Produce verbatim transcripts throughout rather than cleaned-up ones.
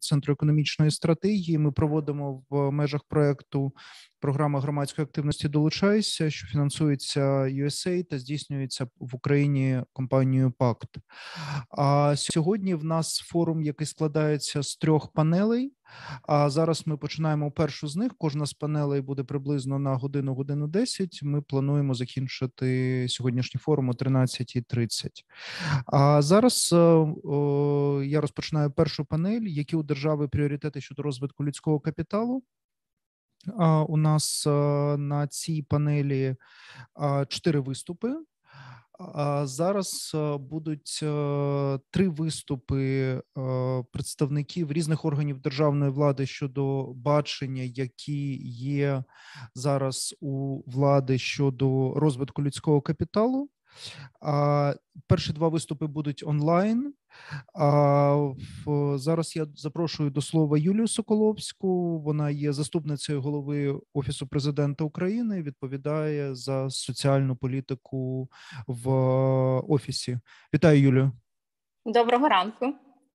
Центру економічної стратегії. Ми проводимо в межах проекту програма громадської активності «Долучайся», що фінансується ю ес ей та здійснюється в Україні компанією Пакт. А сьогодні в нас форум, який складається з трьох панелей. А зараз ми починаємо першу з них. Кожна з панелей буде приблизно на годину, годину десять. Ми плануємо закінчити сьогоднішній форум о тринадцятій тридцять. А зараз о, я розпочинаю першу панель. Які у держави пріоритети щодо розвитку людського капіталу? А, у нас а, на цій панелі а, чотири виступи. А зараз будуть три виступи представників різних органів державної влади щодо бачення, які є зараз у влади щодо розвитку людського капіталу. А перші два виступи будуть онлайн. А зараз я запрошую до слова Юлію Соколовську. Вона є заступницею голови Офісу Президента України, відповідає за соціальну політику в Офісі. Вітаю, Юлію. Доброго ранку.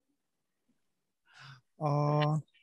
А,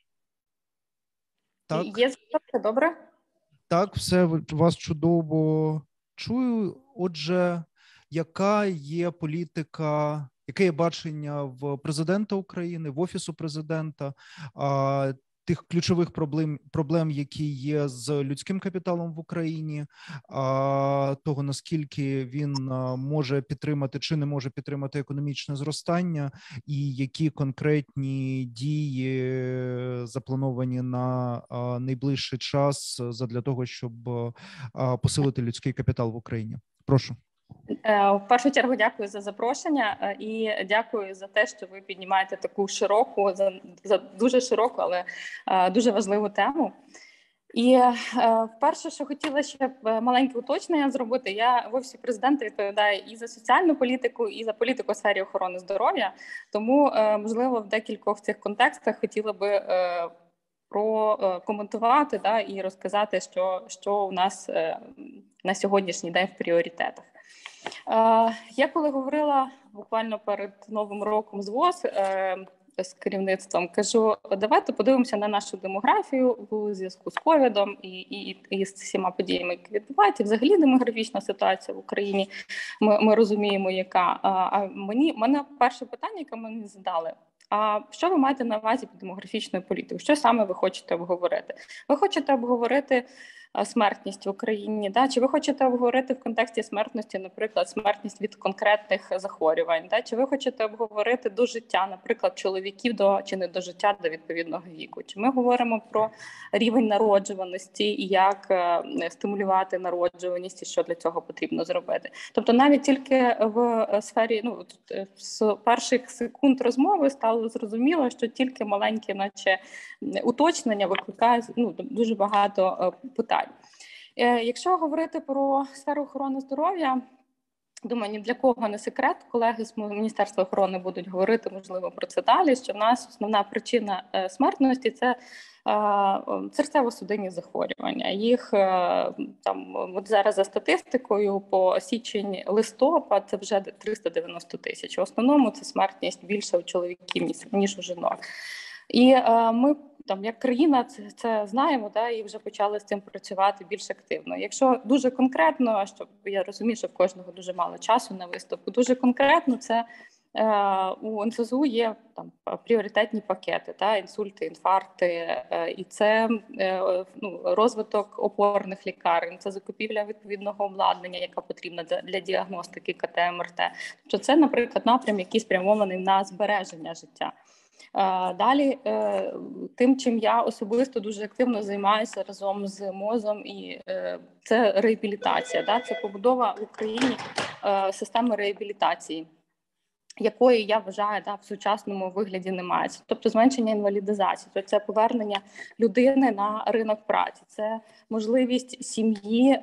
так. Є все добре? Так, все, вас чудово чую. Отже, яка є політика, яке є бачення в президента України, в Офісу Президента, а, тих ключових проблем, проблем, які є з людським капіталом в Україні, а, того, наскільки він а, може підтримати чи не може підтримати економічне зростання, і які конкретні дії заплановані на а, найближчий час задля того, щоб а, посилити людський капітал в Україні. Прошу. В першу чергу дякую за запрошення і дякую за те, що ви піднімаєте таку широку, за, за дуже широку, але дуже важливу тему. І перше, що хотіла ще маленьке уточнення зробити, я в Офісі Президента відповідаю і за соціальну політику, і за політику у сфері охорони здоров'я, тому, можливо, в декількох цих контекстах хотіла би прокоментувати, да, і розказати, що, що у нас на сьогоднішній день в пріоритетах. Я коли говорила буквально перед Новим роком з ВОЗ з керівництвом, кажу, давайте подивимося на нашу демографію у зв'язку з ковідом і, і, і з всіма подіями, які відбуваються. Взагалі демографічна ситуація в Україні, ми, ми розуміємо, яка. А мені, мене перше питання, яке мені задали, а що ви маєте на увазі під демографічною політикою? Що саме ви хочете обговорити? Ви хочете обговорити смертність в Україні, да? Чи ви хочете обговорити в контексті смертності, наприклад, смертність від конкретних захворювань, да? Чи ви хочете обговорити дожиття, наприклад, чоловіків до чи не дожиття до відповідного віку? Чи ми говоримо про рівень народжуваності і як е, стимулювати народжуваність і що для цього потрібно зробити? Тобто навіть тільки в сфері, ну, з перших секунд розмови стало зрозуміло, що тільки маленькі, наче уточнення викликає, ну, дуже багато е, питань. Якщо говорити про сферу охорони здоров'я, думаю, ні для кого не секрет, колеги з Міністерства охорони будуть говорити, можливо, про це далі, що в нас основна причина смертності – це серцево-судинні захворювання. Їх там, от зараз за статистикою, по січень-листопад це вже триста дев'яносто тисяч. В основному це смертність більше у чоловіків, ніж у жінок. І ми там, як країна, це, це знаємо, да, і вже почали з цим працювати більш активно. Якщо дуже конкретно, щоб я розумію, що в кожного дуже мало часу на виступу, дуже конкретно це е, у ен ес ес у є там пріоритетні пакети, та, інсульти, інфаркти, е, і це е, ну, розвиток опорних лікарень, це закупівля відповідного обладнання, яке потрібно для, для діагностики ка те, ем ер те. Тобто це, наприклад, напрям, який спрямований на збереження життя. Далі, тим, чим я особисто дуже активно займаюся разом з МОЗом, і це реабілітація. Да? Це побудова в Україні системи реабілітації, якої, я вважаю, да, в сучасному вигляді немає. Тобто зменшення інвалідизації, тобто це повернення людини на ринок праці, це можливість сім'ї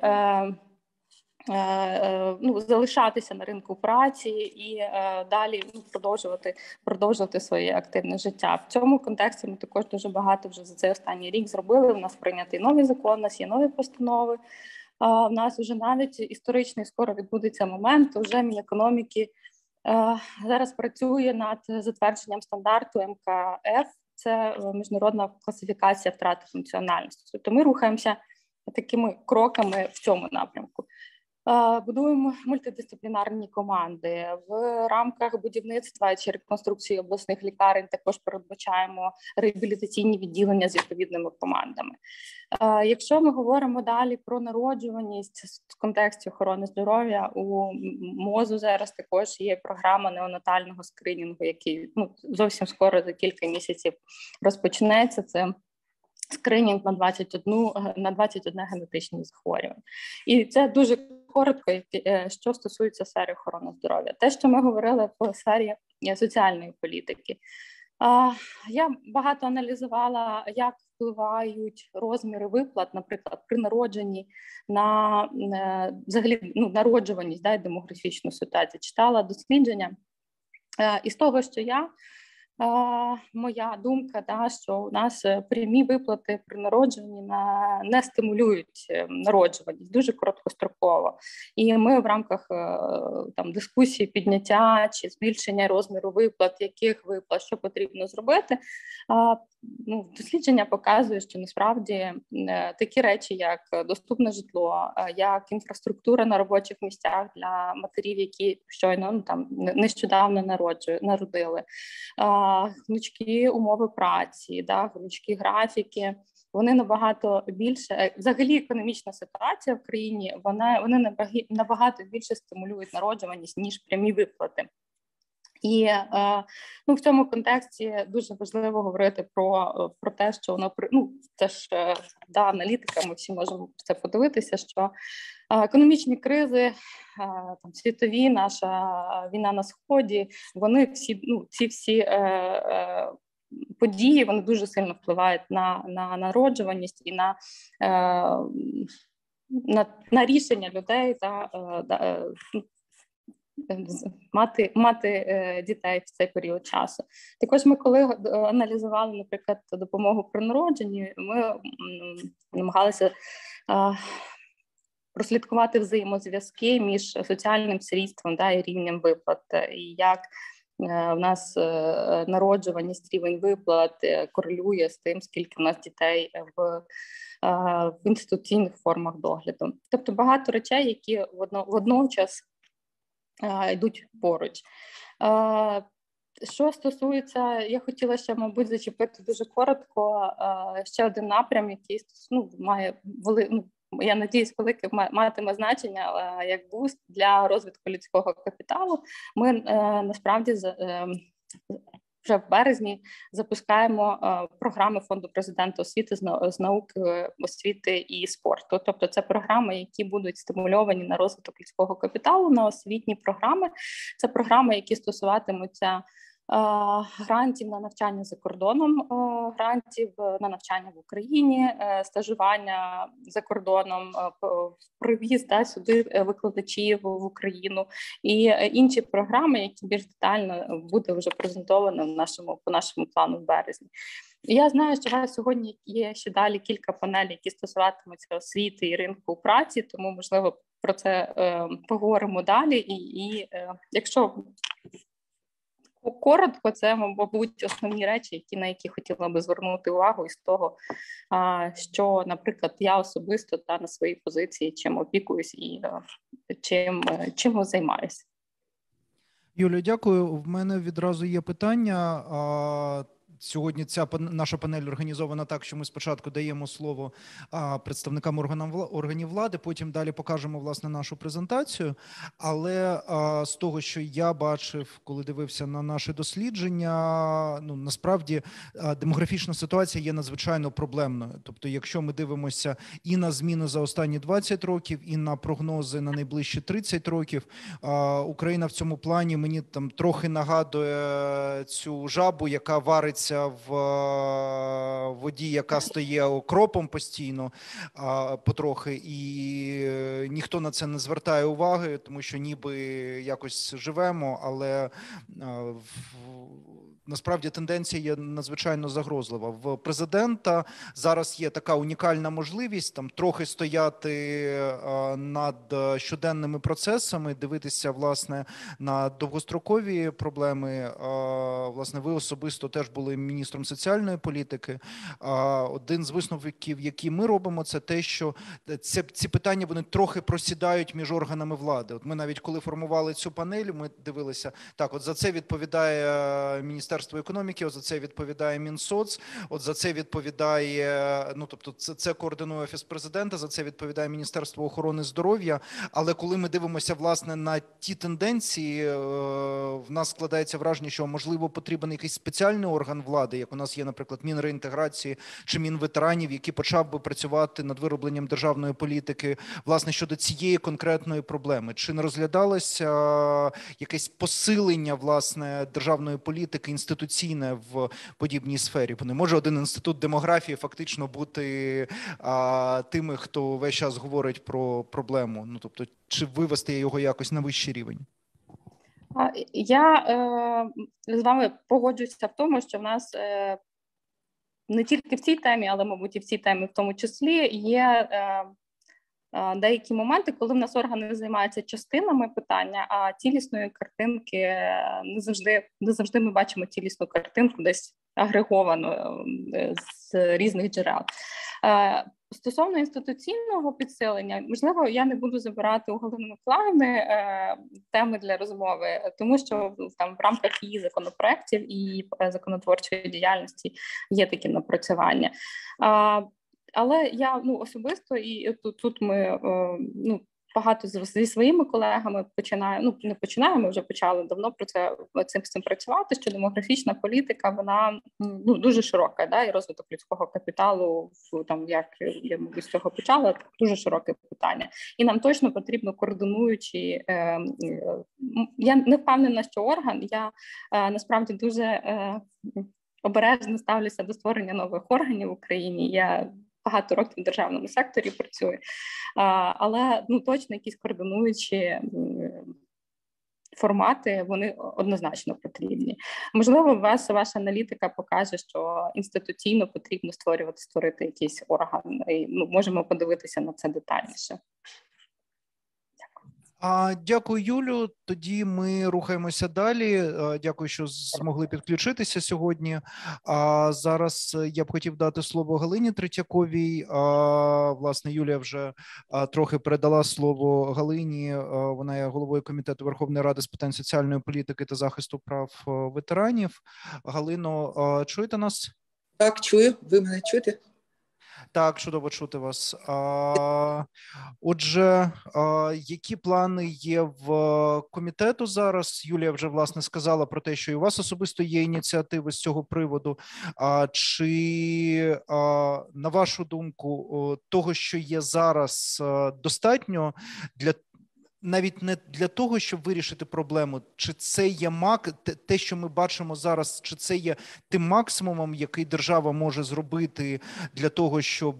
ну, залишатися на ринку праці і е, далі ну, продовжувати, продовжувати своє активне життя. В цьому контексті ми також дуже багато вже за цей останній рік зробили. У нас прийнятий новий закон, у нас є нові постанови. А, у нас вже навіть історичний скоро відбудеться момент, вже Мінекономіки е, зараз працює над затвердженням стандарту ем ка еф. це міжнародна класифікація втрати функціональності. Тобто ми рухаємося такими кроками в цьому напрямку. Будуємо мультидисциплінарні команди. В рамках будівництва чи реконструкції обласних лікарень також передбачаємо реабілітаційні відділення з відповідними командами. Якщо ми говоримо далі про народжуваність в контексті охорони здоров'я, у МОЗу зараз також є програма неонатального скринінгу, який ну, зовсім скоро, за кілька місяців, розпочнеться. Це скринінг на двадцять один, на двадцять одне генетичні захворювання. І це дуже коротко, що стосується сфери охорони здоров'я. Те, що ми говорили по сфері соціальної політики. Я багато аналізувала, як впливають розміри виплат, наприклад, при народженні на взагалі ну, народжуваність, да, і демографічну ситуацію. Читала дослідження, і з того, що я Uh, моя думка, да, що у нас прямі виплати при народженні на, не стимулюють народжуваність, дуже короткостроково. І ми в рамках там, дискусії підняття чи збільшення розміру виплат, яких виплат, що потрібно зробити, uh, ну, дослідження показує, що насправді такі речі, як доступне житло, як інфраструктура на робочих місцях для матерів, які щойно ну, там, нещодавно народжують, народили, гнучкі умови праці, да, гнучкі графіки, вони набагато більше, взагалі економічна ситуація в країні, вона, вони набагато більше стимулюють народжуваність, ніж прямі виплати. І ну, в цьому контексті дуже важливо говорити про, про те, що воно, ну, це ж да, аналітика, ми всі можемо це подивитися, що економічні кризи, там, світові, наша війна на Сході, вони всі, ну, ці всі е, е, події, вони дуже сильно впливають на, на народжуваність і на, е, на, на рішення людей та е, мати, мати е, дітей в цей період часу. Також ми, коли аналізували, наприклад, допомогу при народженні, ми м, намагалися е, прослідкувати взаємозв'язки між соціальним сирітством, да, і рівнем виплат, і як е, в нас е, народжуваність, рівень виплат е, корелює з тим, скільки в нас дітей в, е, в інституційних формах догляду. Тобто багато речей, які водно, водночас е, йдуть поруч. Е, Що стосується, я хотіла ще, мабуть, зачепити дуже коротко е, ще один напрям, який ну, має вели, ну, я надіюсь, велике матиме значення е, як буст для розвитку людського капіталу. Ми е, насправді е, вже в березні запускаємо е, програми Фонду президента освіти з, з науки, освіти і спорту. Тобто це програми, які будуть стимульовані на розвиток людського капіталу, на освітні програми. Це програми, які стосуватимуться грантів на навчання за кордоном, грантів на навчання в Україні, стажування за кордоном, привіз да, сюди викладачів в Україну і інші програми, які більш детально буде вже презентовано в нашому, по нашому плану в березні. Я знаю, що у вас сьогодні є ще далі кілька панелей, які стосуватимуться освіти і ринку праці, тому, можливо, про це е, поговоримо далі. І, і е, якщо коротко, це, мабуть, основні речі, які, на які хотіла би звернути увагу із того, що, наприклад, я особисто та на своїй позиції чим опікуюсь і чим, чим займаюся. Юлія, дякую. В мене відразу є питання. Сьогодні ця наша панель організована так, що ми спочатку даємо слово а, представникам органів влади, потім далі покажемо, власне, нашу презентацію. Але а, з того, що я бачив, коли дивився на наші дослідження, ну, насправді а, демографічна ситуація є надзвичайно проблемною. Тобто, якщо ми дивимося і на зміни за останні двадцять років, і на прогнози на найближчі тридцять років, а, Україна в цьому плані мені там трохи нагадує цю жабу, яка вариться в воді, яка стає окропом постійно, потрохи, і ніхто на це не звертає уваги, тому що ніби якось живемо, але насправді тенденція є надзвичайно загрозлива. В президента зараз є така унікальна можливість там трохи стояти над щоденними процесами, дивитися, власне, на довгострокові проблеми. Власне, ви особисто теж були міністром соціальної політики. Один з висновків, які ми робимо, це те, що ці, ці питання, вони трохи просідають між органами влади. От ми навіть коли формували цю панель, ми дивилися, так, от за це відповідає Міністерство економіки, от за це відповідає Мінсоц, от за це відповідає, ну, тобто це, це координує Офіс президента, за це відповідає Міністерство охорони здоров'я. Але коли ми дивимося, власне, на ті тенденції, в нас складається враження, що, можливо, потрібен якийсь спеціальний орган влади, як у нас є, наприклад, Мінреінтеграції чи Мінветеранів, який почав би працювати над виробленням державної політики, власне, щодо цієї конкретної проблеми. Чи не розглядалося якесь посилення, власне, державної політики інституційне в подібній сфері? Бо не може один інститут демографії фактично бути а, тими, хто весь час говорить про проблему. Ну, тобто, чи вивести його якось на вищий рівень? Я е, з вами погоджуюся в тому, що в нас е, не тільки в цій темі, але, мабуть, і в цій темі в тому числі є е, е, деякі моменти, коли в нас органи займаються частинами питання, а цілісної картинки не завжди, не завжди ми бачимо цілісну картинку десь агреговану е, з різних джерел. Е, Стосовно інституційного підсилення, можливо, я не буду забирати у Галини Миколаївни е, теми для розмови, тому що там в рамках її законопроєктів і законотворчої діяльності є такі напрацювання. Е, але я ну, особисто, і тут, тут ми е, ну, багато зі своїми колегами починаємо, ну не починаємо, вже почали давно про це цим, цим працювати, що демографічна політика, вона ну, дуже широка, да, і розвиток людського капіталу, там, як я, мабуть, з цього почала, дуже широке питання. І нам точно потрібно координуючі, е, е, я не впевнена, що орган, я е, насправді дуже е, обережно ставлюся до створення нових органів в Україні. Я багато років в державному секторі працює, але ну, точно якісь координуючі формати, вони однозначно потрібні. Можливо, вас ваша аналітика покаже, що інституційно потрібно створювати, створити якийсь орган, і ну, можемо подивитися на це детальніше. Дякую, Юлю. Тоді ми рухаємося далі. Дякую, що змогли підключитися сьогодні. А зараз я б хотів дати слово Галині Третьяковій. Власне, Юлія вже трохи передала слово Галині. Вона є головою комітету Верховної Ради з питань соціальної політики та захисту прав ветеранів. Галино, чуєте нас? Так, чую. Ви мене чуєте? Так, чудово чути вас. А, отже, а, які плани є в комітету зараз? Юлія вже, власне, сказала про те, що і у вас особисто є ініціативи з цього приводу. А, чи, а, на вашу думку, того, що є зараз, достатньо для навіть не для того, щоб вирішити проблему, чи це є мак, те, що ми бачимо зараз, чи це є тим максимумом, який держава може зробити для того, щоб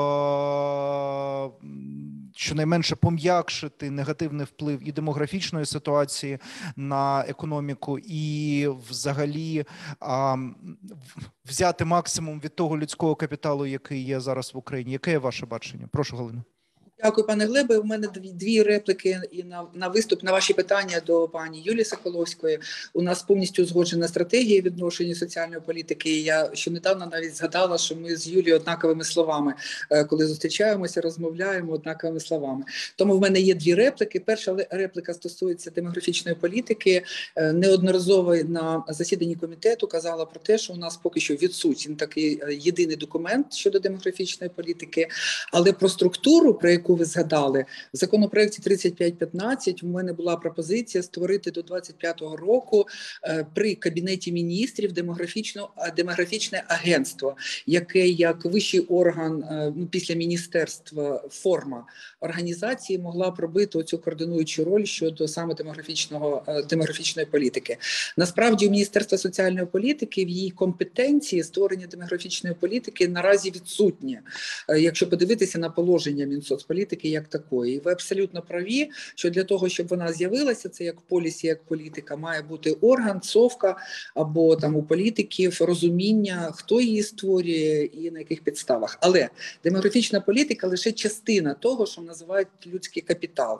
щонайменше пом'якшити негативний вплив і демографічної ситуації на економіку, і взагалі взяти максимум від того людського капіталу, який є зараз в Україні. Яке є ваше бачення? Прошу, Галина. Дякую, пане Глебе. У мене дві, дві репліки і на, на виступ, на ваші питання до пані Юлії Соколовської. У нас повністю узгоджена стратегія відношення соціальної політики. Я ще недавно навіть згадала, що ми з Юлією однаковими словами, коли зустрічаємося, розмовляємо однаковими словами. Тому в мене є дві репліки. Перша репліка стосується демографічної політики. Неодноразово на засіданні комітету казала про те, що у нас поки що відсутній такий єдиний документ щодо демографічної політики, але про структуру, про яку ви згадали, в законопроекті тридцять п'ять п'ятнадцять у мене була пропозиція створити до двадцять п'ятого року е, при Кабінеті міністрів демографічне агентство, яке як вищий орган е, ну, після міністерства форма організації могла б робити оцю координуючу роль щодо саме демографічного, е, демографічної політики. Насправді у Міністерства соціальної політики в її компетенції створення демографічної політики наразі відсутнє. Е, якщо подивитися на положення Мінсоцполітики, політики як такої. І ви абсолютно праві, що для того, щоб вона з'явилася, це як полісі, як політика, має бути орган, цовка або там у політиків розуміння, хто її створює і на яких підставах. Але демографічна політика лише частина того, що називають людський капітал.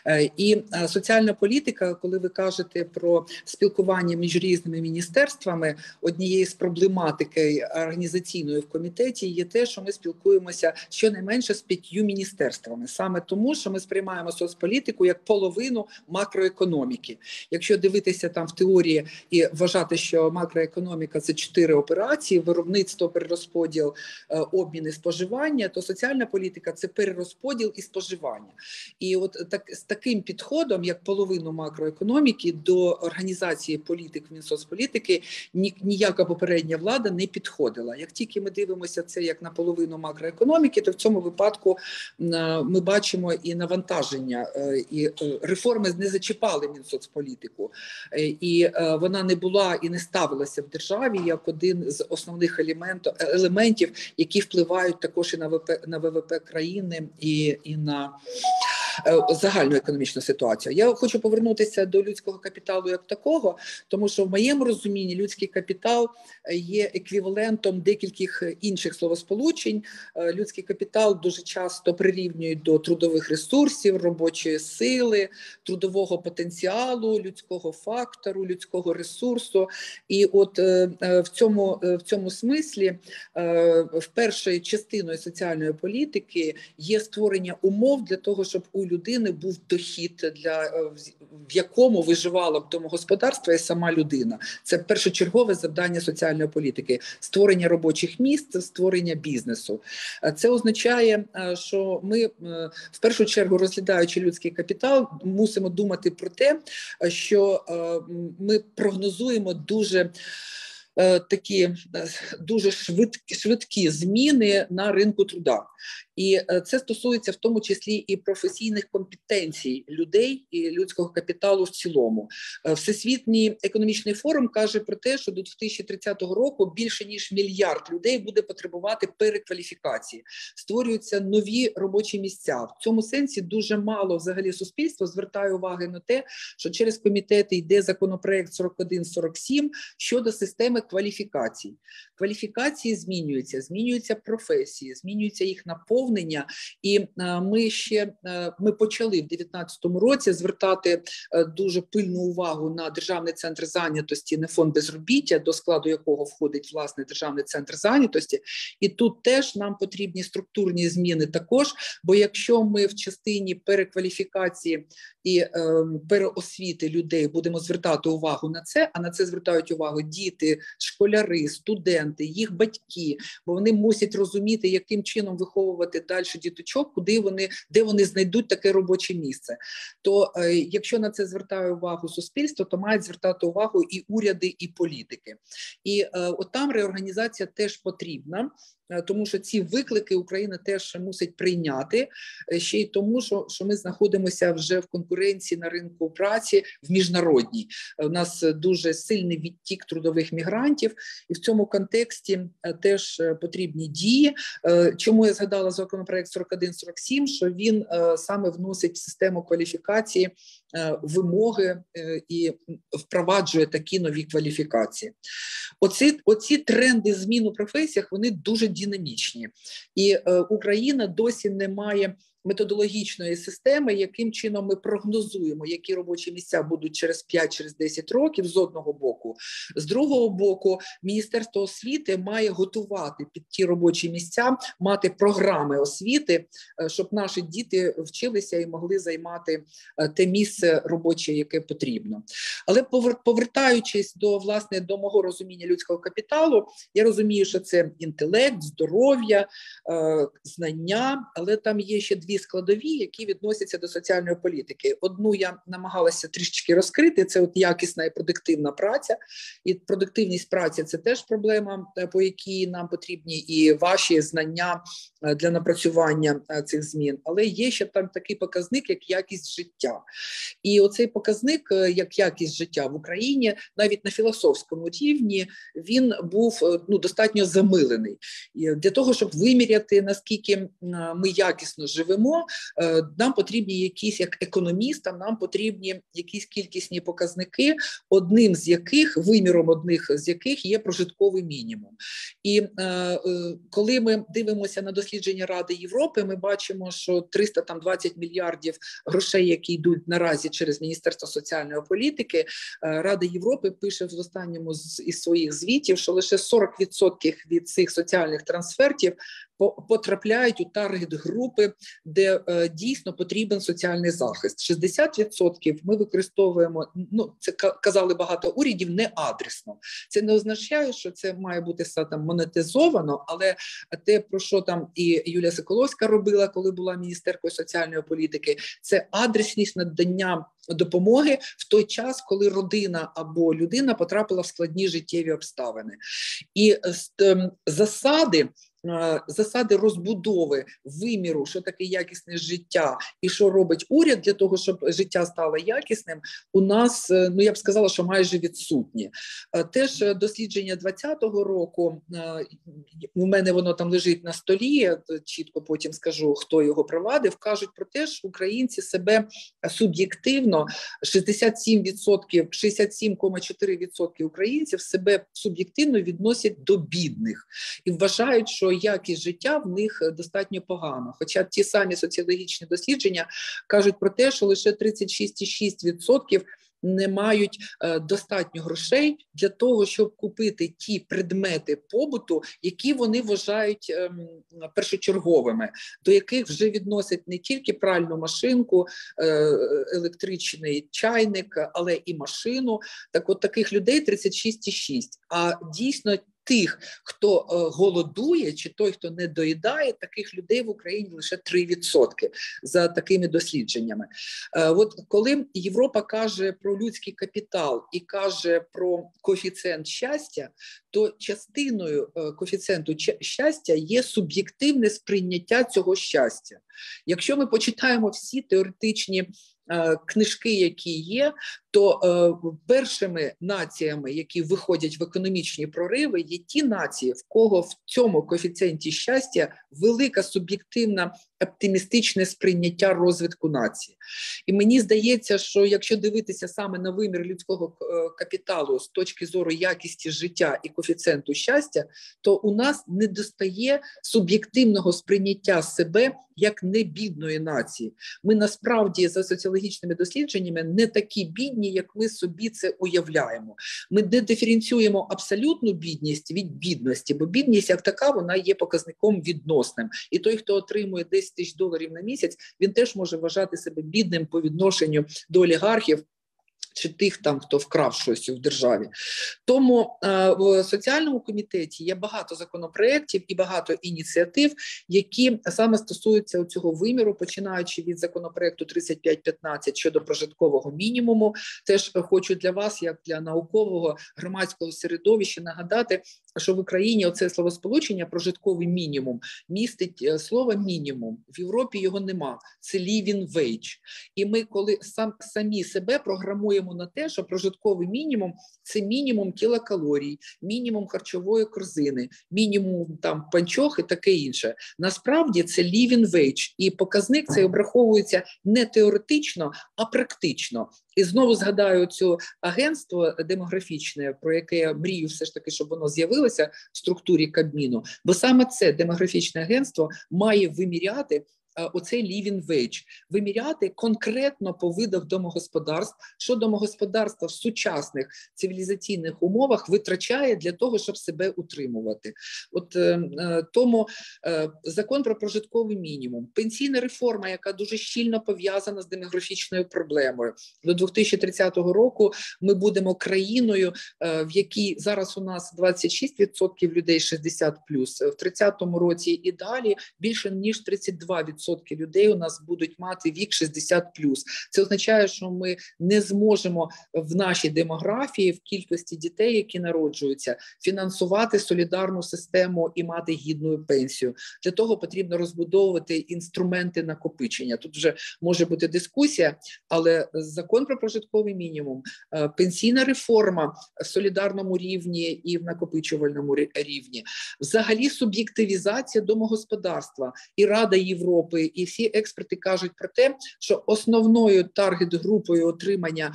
І соціальна політика, коли ви кажете про спілкування між різними міністерствами, однією з проблематики організаційної в комітеті є те, що ми спілкуємося щонайменше з п'ятью міністерствами. Саме тому, що ми сприймаємо соцполітику як половину макроекономіки. Якщо дивитися там в теорії і вважати, що макроекономіка – це чотири операції, виробництво, перерозподіл, обмін і споживання, то соціальна політика – це перерозподіл і споживання. І от так, з таким підходом, як половину макроекономіки, до організації політик Мінсоцполітики ніяка попередня влада не підходила. Як тільки ми дивимося це як на половину макроекономіки, то в цьому випадку ми бачимо і навантаження, і реформи не зачіпали Мінсоцполітику. І вона не була і не ставилася в державі як один з основних елементів, елементів які впливають також і на ВВП, на ВВП країни і, і на загальну економічну ситуацію. Я хочу повернутися до людського капіталу як такого, тому що в моєму розумінні людський капітал є еквівалентом декількох інших словосполучень. Людський капітал дуже часто прирівнюють до трудових ресурсів, робочої сили, трудового потенціалу, людського фактору, людського ресурсу. І от в цьому, в цьому смислі в першою частиною соціальної політики є створення умов для того, щоб у людини був дохід, для, в якому виживало б домогосподарство і сама людина. Це першочергове завдання соціальної політики – створення робочих місць, створення бізнесу. Це означає, що ми, в першу чергу, розглядаючи людський капітал, мусимо думати про те, що ми прогнозуємо дуже такі дуже швидкі, швидкі зміни на ринку труда. І це стосується в тому числі і професійних компетенцій людей і людського капіталу в цілому. Всесвітній економічний форум каже про те, що до дві тисячі тридцятого року більше ніж мільярд людей буде потребувати перекваліфікації. Створюються нові робочі місця. В цьому сенсі дуже мало взагалі суспільство звертає уваги на те, що через комітети йде законопроект сорок один сорок сім щодо системи кваліфікацій. Кваліфікації змінюються, змінюються професії, змінюється їх наповнення, і ми ще ми почали в дев'ятнадцятому році звертати дуже пильну увагу на Державний центр зайнятості, не фонд безробіття, до складу якого входить власне Державний центр зайнятості. І тут теж нам потрібні структурні зміни також, бо якщо ми в частині перекваліфікації і е, переосвіти людей будемо звертати увагу на це, а на це звертають увагу діти, школяри, студенти, їх батьки, бо вони мусять розуміти, яким чином виховувати далі діточок, куди вони, де вони знайдуть таке робоче місце. То е, якщо на це звертає увагу суспільство, то мають звертати увагу і уряди, і політики. І е, от там реорганізація теж потрібна, тому що ці виклики Україна теж мусить прийняти, ще й тому, що, що ми знаходимося вже в конкуренції на ринку праці в міжнародній. У нас дуже сильний відтік трудових мігрантів, і в цьому контексті теж потрібні дії. Чому я згадала законопроект сорок один сорок сім, що він саме вносить в систему кваліфікації вимоги і впроваджує такі нові кваліфікації. Оці, оці тренди змін у професіях, вони дуже динамічні. І е, Україна досі не має методологічної системи, яким чином ми прогнозуємо, які робочі місця будуть через п'ять через десять років, з одного боку. З другого боку, Міністерство освіти має готувати під ті робочі місця, мати програми освіти, щоб наші діти вчилися і могли займати те місце робоче, яке потрібно. Але повертаючись до, власне, до мого розуміння людського капіталу, я розумію, що це інтелект, здоров'я, знання, але там є ще дві складові, які відносяться до соціальної політики. Одну я намагалася трішечки розкрити, це от якісна і продуктивна праця. І продуктивність праці – це теж проблема, по якій нам потрібні і ваші знання для напрацювання цих змін. Але є ще там такий показник, як якість життя. І оцей показник, як якість життя в Україні, навіть на філософському рівні, він був ну, достатньо замилений. І для того, щоб виміряти, наскільки ми якісно живемо, живемо, нам потрібні якісь, як економістам, нам потрібні якісь кількісні показники, одним з яких, виміром одних з яких є прожитковий мінімум. І е, коли ми дивимося на дослідження Ради Європи, ми бачимо, що триста двадцять мільярдів грошей, які йдуть наразі через Міністерство соціальної політики, Рада Європи пише в останньому з із своїх звітів, що лише сорок відсотків від цих соціальних трансфертів потрапляють у таргет групи, де е, дійсно потрібен соціальний захист. шістдесят відсотків ми використовуємо, ну це казали багато урядів, не адресно. Це не означає, що це має бути все там монетизовано, але те, про що там і Юлія Соколовська робила, коли була міністеркою соціальної політики, це адресність надання допомоги в той час, коли родина або людина потрапила в складні життєві обставини. І е, засади, засади розбудови виміру, що таке якісне життя і що робить уряд для того, щоб життя стало якісним, у нас, ну я б сказала, що майже відсутні. Теж дослідження двадцятого року, у мене воно там лежить на столі, я чітко потім скажу, хто його провадив, кажуть про те, що українці себе суб'єктивно, шістдесят сім відсотків, шістдесят сім цілих чотири десятих відсотка українців себе суб'єктивно відносять до бідних і вважають, що якість життя в них достатньо погана. Хоча ті самі соціологічні дослідження кажуть про те, що лише тридцять шість цілих шість десятих відсотка не мають е, достатньо грошей для того, щоб купити ті предмети побуту, які вони вважають е, першочерговими, до яких вже відносять не тільки пральну машинку, е, електричний чайник, але і машину. Так от таких людей тридцять шість цілих шість десятих. А дійсно тих, хто е, голодує, чи той, хто не доїдає, таких людей в Україні лише три відсотки за такими дослідженнями. Е, от коли Європа каже про людський капітал і каже про коефіцієнт щастя, то частиною е, коефіцієнту щастя є суб'єктивне сприйняття цього щастя. Якщо ми почитаємо всі теоретичні книжки, які є, то е, першими націями, які виходять в економічні прориви, є ті нації, в кого в цьому коефіцієнті щастя велика суб'єктивна оптимістичне сприйняття розвитку нації. І мені здається, що якщо дивитися саме на вимір людського капіталу з точки зору якісті життя і коефіцієнту щастя, то у нас не достає суб'єктивного сприйняття себе як небідної нації. Ми насправді за соціологічними дослідженнями не такі бідні, як ми собі це уявляємо. Ми не диференціюємо абсолютну бідність від бідності, бо бідність як така, вона є показником відносним. І той, хто отримує десять тисяч доларів на місяць, він теж може вважати себе бідним по відношенню до олігархів, чи тих там, хто вкрав щось в державі. Тому е, в соціальному комітеті є багато законопроєктів і багато ініціатив, які саме стосуються цього виміру, починаючи від законопроєкту тридцять п'ять п'ятнадцять щодо прожиткового мінімуму. Теж хочу для вас, як для наукового громадського середовища, нагадати, що в Україні оце словосполучення прожитковий мінімум містить слово мінімум. В Європі його нема. Це living wage. І ми, коли сам, самі себе програмуємо на те, що прожитковий мінімум – це мінімум кілокалорій, мінімум харчової корзини, мінімум там панчох і таке інше. Насправді це living wage. І показник цей обраховується не теоретично, а практично. І знову згадаю цю агентство демографічне, про яке я мрію все ж таки, щоб воно з'явилося в структурі Кабміну, бо саме це демографічне агентство має виміряти оцей living wage, виміряти конкретно по видах домогосподарств, що домогосподарство в сучасних цивілізаційних умовах витрачає для того, щоб себе утримувати. От е, тому е, закон про прожитковий мінімум, пенсійна реформа, яка дуже щільно пов'язана з демографічною проблемою. До дві тисячі тридцятого року ми будемо країною, е, в якій зараз у нас двадцять шість відсотків людей шістдесят плюс, в тридцятому році і далі більше ніж тридцять два відсотки людей у нас будуть мати вік шістдесят плюс. Це означає, що ми не зможемо в нашій демографії, в кількості дітей, які народжуються, фінансувати солідарну систему і мати гідну пенсію. Для того потрібно розбудовувати інструменти накопичення. Тут вже може бути дискусія, але закон про прожитковий мінімум, пенсійна реформа в солідарному рівні і в накопичувальному рівні, взагалі суб'єктивізація домогосподарства. І Рада Європи, групи і всі експерти кажуть про те, що основною таргет-групою отримання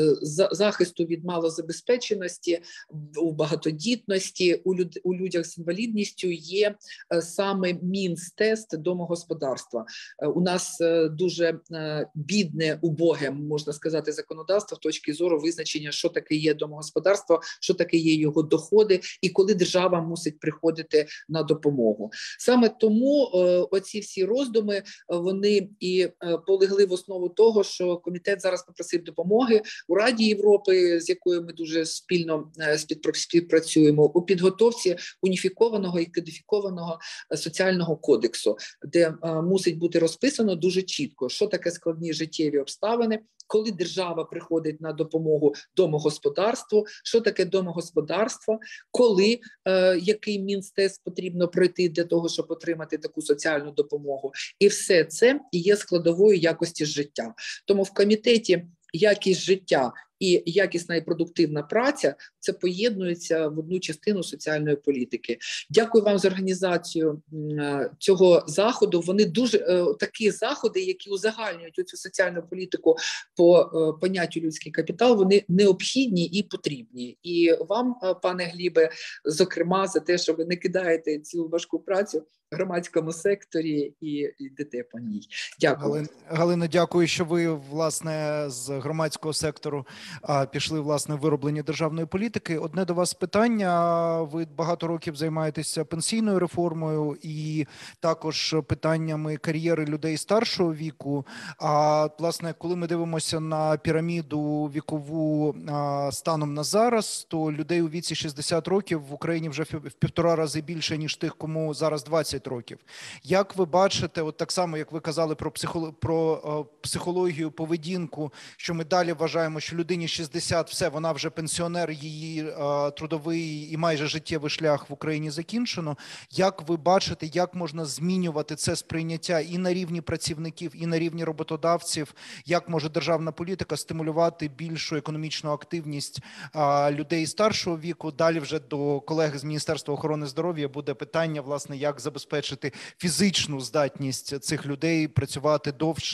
захисту від малозабезпеченості, у багатодітності, у, люд, у людях з інвалідністю є саме Мінс-тест домогосподарства. У нас дуже бідне, убоге, можна сказати, законодавство з точки зору визначення, що таке є домогосподарство, що таке є його доходи і коли держава мусить приходити на допомогу. Саме тому оці всі роздуми, вони і полегли в основу того, що комітет зараз попросив допомоги у Раді Європи, з якою ми дуже спільно співпрацюємо, у підготовці уніфікованого і кодифікованого соціального кодексу, де мусить бути розписано дуже чітко, що таке складні життєві обставини, коли держава приходить на допомогу домогосподарству, що таке домогосподарство, коли, е, який Мінс-тест потрібно пройти для того, щоб отримати таку соціальну допомогу. І все це є складовою якості життя. Тому в комітеті якість життя і якісна і продуктивна праця – це поєднується в одну частину соціальної політики. Дякую вам за організацію цього заходу. Вони дуже такі заходи, які узагальнюють цю соціальну політику по поняттю людський капітал, вони необхідні і потрібні. І вам, пане Глібе, зокрема, за те, що ви не кидаєте цю важку працю в громадському секторі і йдете по ній. Дякую. Галина, Галина, дякую, що ви, власне, з громадського сектору а, пішли, власне, в вироблення державної політики. Одне до вас питання. Ви багато років займаєтеся пенсійною реформою і також питаннями кар'єри людей старшого віку. А, власне, коли ми дивимося на піраміду вікову а, станом на зараз, то людей у віці шістдесят років в Україні вже в півтора рази більше, ніж тих, кому зараз двадцять років. Як ви бачите, от так само, як ви казали про, психо, про о, психологію, поведінку, що ми далі вважаємо, що людині шістдесят, все, вона вже пенсіонер, її о, трудовий і майже життєвий шлях в Україні закінчено. Як ви бачите, як можна змінювати це сприйняття і на рівні працівників, і на рівні роботодавців? Як може державна політика стимулювати більшу економічну активність о, людей старшого віку? Далі вже до колеги з Міністерства охорони здоров'я буде питання, власне, як забезпечити фізичну здатність цих людей працювати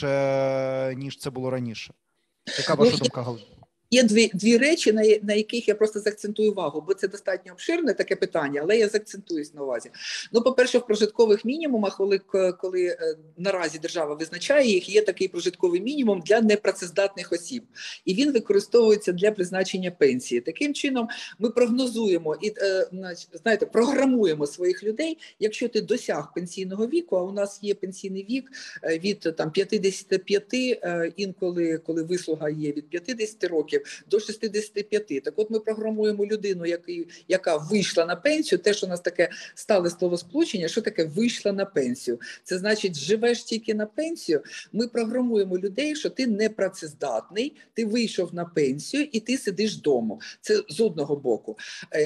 довше, ніж це було раніше. Яка ваша думка, Галина? Є дві, дві речі, на, на яких я просто заакцентую увагу, бо це достатньо обширне таке питання, але я заакцентуюсь на увазі. Ну, по-перше, в прожиткових мінімумах, коли, коли наразі держава визначає їх, є такий прожитковий мінімум для непрацездатних осіб. І він використовується для призначення пенсії. Таким чином, ми прогнозуємо і, знаєте, програмуємо своїх людей, якщо ти досяг пенсійного віку, а у нас є пенсійний вік від там, п'ятдесят п'ять, інколи, коли вислуга є від п'ятдесят років, до шістдесят п'ять. Так от ми програмуємо людину, який, яка вийшла на пенсію, те, що у нас таке стале словосполучення, що таке вийшла на пенсію. Це значить, живеш тільки на пенсію. Ми програмуємо людей, що ти не працездатний, ти вийшов на пенсію і ти сидиш вдома. Це з одного боку.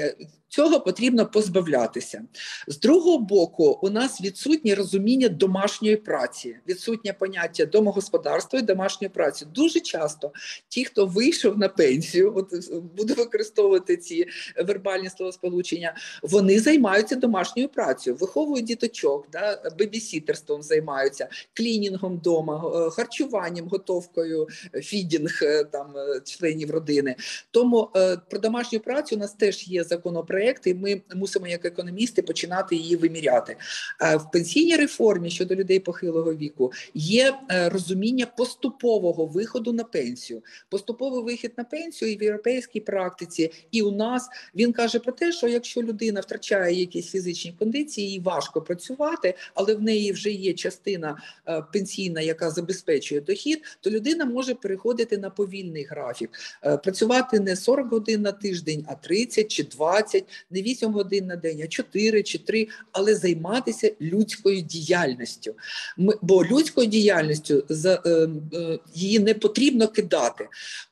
Цього потрібно позбавлятися. З другого боку, у нас відсутнє розуміння домашньої праці, відсутнє поняття домогосподарства і домашньої праці. Дуже часто ті, хто вийшов на пенсію, от буду використовувати ці вербальні словосполучення, вони займаються домашньою працею, виховують діточок, да, бебісітерством займаються, клінінгом вдома, харчуванням, готовкою, фідінг там, членів родини. Тому е, про домашню працю у нас теж є законопроект, і ми мусимо як економісти починати її виміряти. В пенсійній реформі щодо людей похилого віку є розуміння поступового виходу на пенсію. Поступовий вихід на пенсію і в європейській практиці, і у нас, він каже про те, що якщо людина втрачає якісь фізичні кондиції, їй важко працювати, але в неї вже є частина пенсійна, яка забезпечує дохід, то людина може переходити на повільний графік. Працювати не сорок годин на тиждень, а тридцять чи двадцять, не вісім годин на день, а чотири чи три, але займатися людською діяльністю. Ми, бо людською діяльністю за, е, е, її не потрібно кидати. Є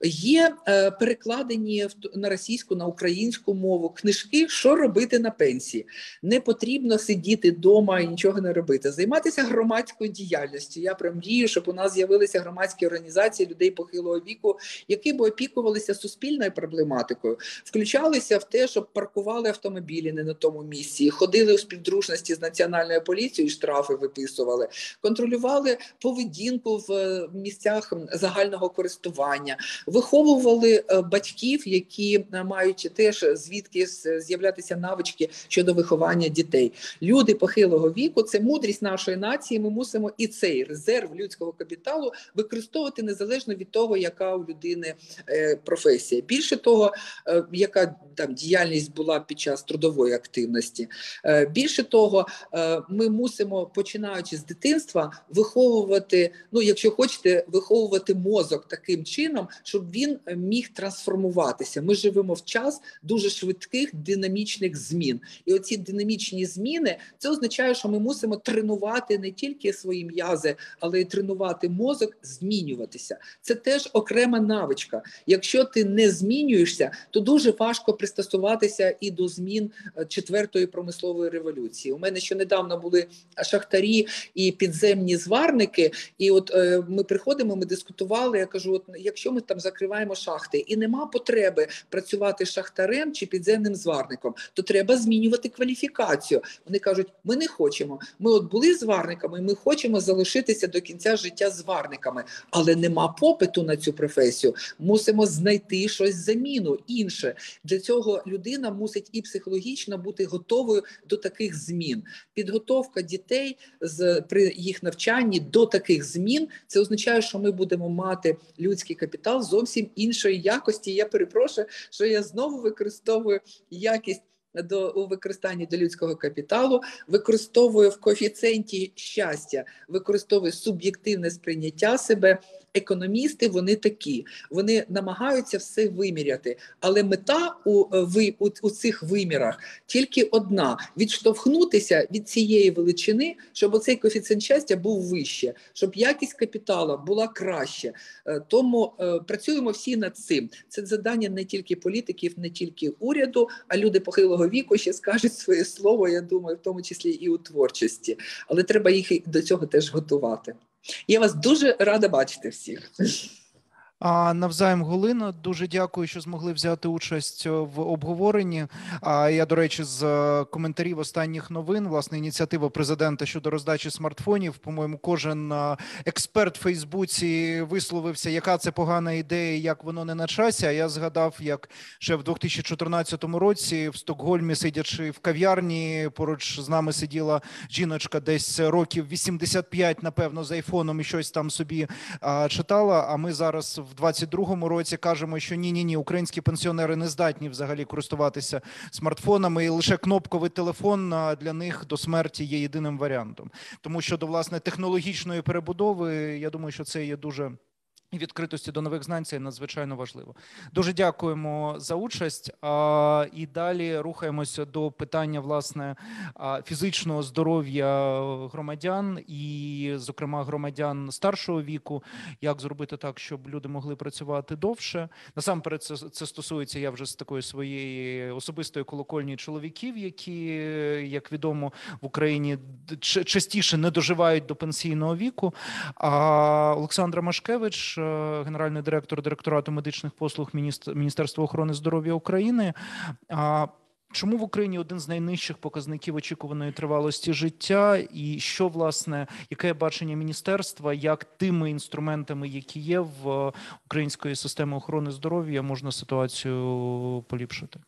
є перекладені на російську, на українську мову книжки «Що робити на пенсії». Не потрібно сидіти вдома і нічого не робити. Займатися громадською діяльністю. Я прям мрію, щоб у нас з'явилися громадські організації людей похилого віку, які б опікувалися суспільною проблематикою, включалися в те, щоб паркували автомобілі не на тому місці, ходили у співдружності з Національною поліцією і штрафи виписували, контролювали поведінку в місцях загального користування, виховували батьків, які мають теж звідки з'являтися навички щодо виховання дітей. Люди похилого віку – це мудрість нашої нації, ми мусимо і цей резерв людського капіталу використовувати незалежно від того, яка у людини професія. Більше того, яка там діяльність була під час трудової активності. Більше того, ми мусимо, починаючи з дитинства, виховувати, ну, якщо хочете, виховувати мозок таким чином, щоб він міг трансформуватися. Ми живемо в час дуже швидких динамічних змін. І оці динамічні зміни, це означає, що ми мусимо тренувати не тільки свої м'язи, але й тренувати мозок, змінюватися. Це теж окрема навичка. Якщо ти не змінюєшся, то дуже важко пристосуватися і до змін четвертої промислової революції. У мене ще недавно були шахтарі і підземні зварники, і от е, ми приходимо, ми дискутували, я кажу, от якщо ми там закриваємо шахти і нема потреби працювати шахтарем чи підземним зварником, то треба змінювати кваліфікацію. Вони кажуть, ми не хочемо. Ми от були зварниками, ми хочемо залишитися до кінця життя зварниками, але нема попиту на цю професію. Мусимо знайти щось заміну, інше. Для цього людина мусить і психологічно бути готовою до таких змін. Підготовка дітей з, при їх навчанні до таких змін, це означає, що ми будемо мати людський капітал зовсім іншої якості. Я перепрошую, що я знову використовую якість до, у використанні до людського капіталу, використовую в коефіцієнті щастя, використовую суб'єктивне сприйняття себе. Економісти, вони такі, вони намагаються все виміряти, але мета у, у, у цих вимірах тільки одна – відштовхнутися від цієї величини, щоб оцей коефіцієнт щастя був вище, щоб якість капіталу була краще. Тому е, працюємо всі над цим. Це завдання не тільки політиків, не тільки уряду, а люди похилого віку ще скажуть своє слово, я думаю, в тому числі і у творчості. Але треба їх до цього теж готувати. Я вас дуже рада бачити всіх. А навзаєм, Галина, дуже дякую, що змогли взяти участь в обговоренні. А я, до речі, з коментарів останніх новин, власне, ініціатива президента щодо роздачі смартфонів, по-моєму, кожен експерт в Фейсбуці висловився, яка це погана ідея, як воно не на часі. А я згадав, як ще в дві тисячі чотирнадцятому році в Стокгольмі, сидячи в кав'ярні, поруч з нами сиділа жіночка десь років вісімдесят п'ять, напевно, з айфоном і щось там собі а, читала, а ми зараз в двадцять другому році кажемо, що ні-ні-ні, українські пенсіонери не здатні взагалі користуватися смартфонами, і лише кнопковий телефон для них до смерті є єдиним варіантом. Тому що до, власне, технологічної перебудови, я думаю, що це є дуже... і відкритості до нових знань – це надзвичайно важливо. Дуже дякуємо за участь. І далі рухаємося до питання, власне, фізичного здоров'я громадян і, зокрема, громадян старшого віку. Як зробити так, щоб люди могли працювати довше. Насамперед, це, це стосується, я вже з такої своєї особистої колокольні, чоловіків, які, як відомо, в Україні частіше не доживають до пенсійного віку. А Олександра Машкевич, генеральний директор Директорату медичних послуг Міністерства охорони здоров'я України. Чому в Україні один з найнижчих показників очікуваної тривалості життя, і що, власне, яке бачення міністерства, як тими інструментами, які є в української системи охорони здоров'я, можна ситуацію поліпшити?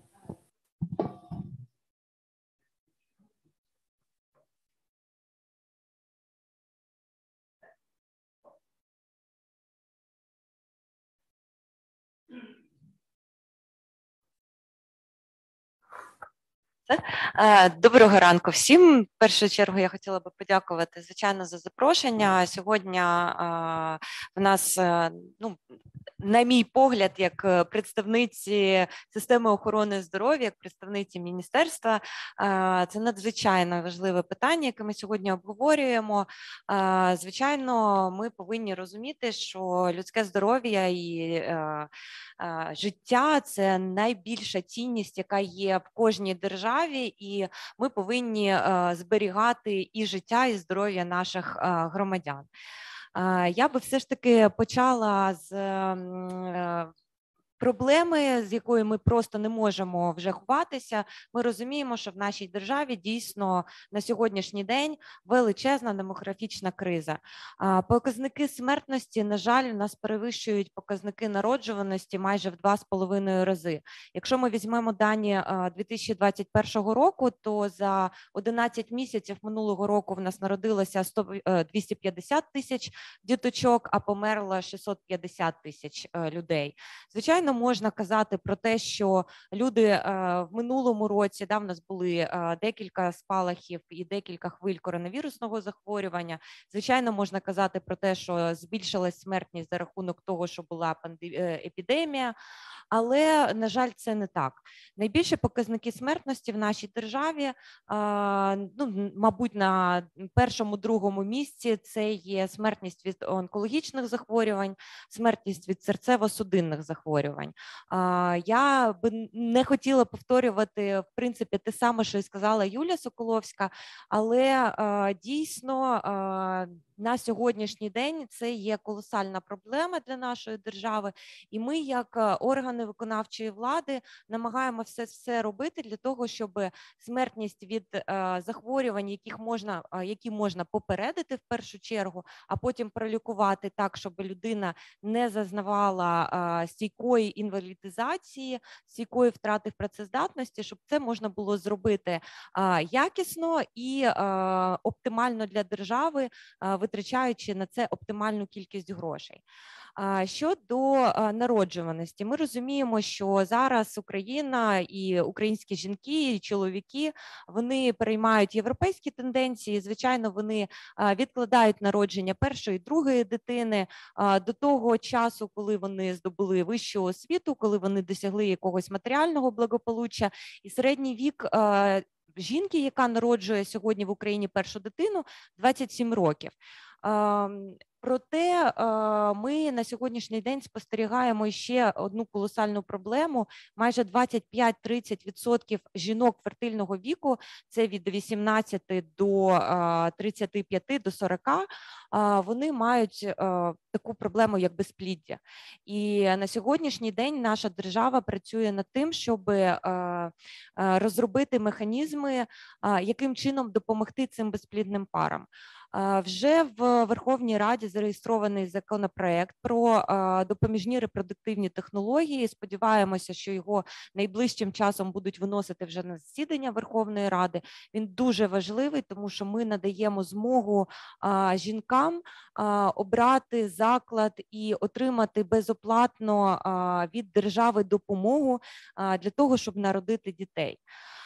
Доброго ранку всім. В першу чергу я хотіла би подякувати, звичайно, за запрошення. Сьогодні в нас, ну, на мій погляд, як представниці системи охорони здоров'я, як представниці міністерства, це надзвичайно важливе питання, яке ми сьогодні обговорюємо. Звичайно, ми повинні розуміти, що людське здоров'я і життя – це найбільша цінність, яка є в кожній державі, і ми повинні зберігати і життя, і здоров'я наших громадян. Я би все ж таки почала з проблеми, з якою ми просто не можемо вже ховатися. Ми розуміємо, що в нашій державі дійсно на сьогоднішній день величезна демографічна криза. Показники смертності, на жаль, у нас перевищують показники народжуваності майже в два з половиною рази. Якщо ми візьмемо дані дві тисячі двадцять першого року, то за одинадцять місяців минулого року в нас народилося двісті п'ятдесят тисяч діточок, а померло шістсот п'ятдесят тисяч людей. Звичайно, можна казати про те, що люди в минулому році, да, в нас були декілька спалахів і декілька хвиль коронавірусного захворювання. Звичайно, можна казати про те, що збільшилась смертність за рахунок того, що була епідемія, але, на жаль, це не так. Найбільші показники смертності в нашій державі, ну, мабуть, на першому-другому місці це є смертність від онкологічних захворювань, смертність від серцево-судинних захворювань. Я би не хотіла повторювати, в принципі, те саме, що і сказала Юлія Соколовська, але дійсно на сьогоднішній день це є колосальна проблема для нашої держави, і ми, як органи виконавчої влади, намагаємося все, все робити для того, щоб смертність від захворювань, яких можна, які можна попередити в першу чергу, а потім пролікувати так, щоб людина не зазнавала стійкої інвалідизації, стійкої втрати працездатності, щоб це можна було зробити якісно і оптимально для держави, витрачаючи на це оптимальну кількість грошей. Щодо народжуваності, ми розуміємо, що зараз Україна і українські жінки, і чоловіки, вони переймають європейські тенденції, звичайно, вони відкладають народження першої, другої дитини до того часу, коли вони здобули вищу освіту, коли вони досягли якогось матеріального благополуччя, і середній вік жінки, яка народжує сьогодні в Україні першу дитину, двадцять сім років. Проте ми на сьогоднішній день спостерігаємо ще одну колосальну проблему. Майже двадцять п'ять - тридцять відсотків жінок фертильного віку, це від вісімнадцяти до тридцяти п'яти до сорока, вони мають таку проблему, як безпліддя. І на сьогоднішній день наша держава працює над тим, щоб розробити механізми, яким чином допомогти цим безплідним парам. Вже в Верховній Раді зареєстрований законопроект про допоміжні репродуктивні технології. Сподіваємося, що його найближчим часом будуть виносити вже на засідання Верховної Ради. Він дуже важливий, тому що ми надаємо змогу жінкам обрати заклад і отримати безоплатно від держави допомогу для того, щоб народити дітей.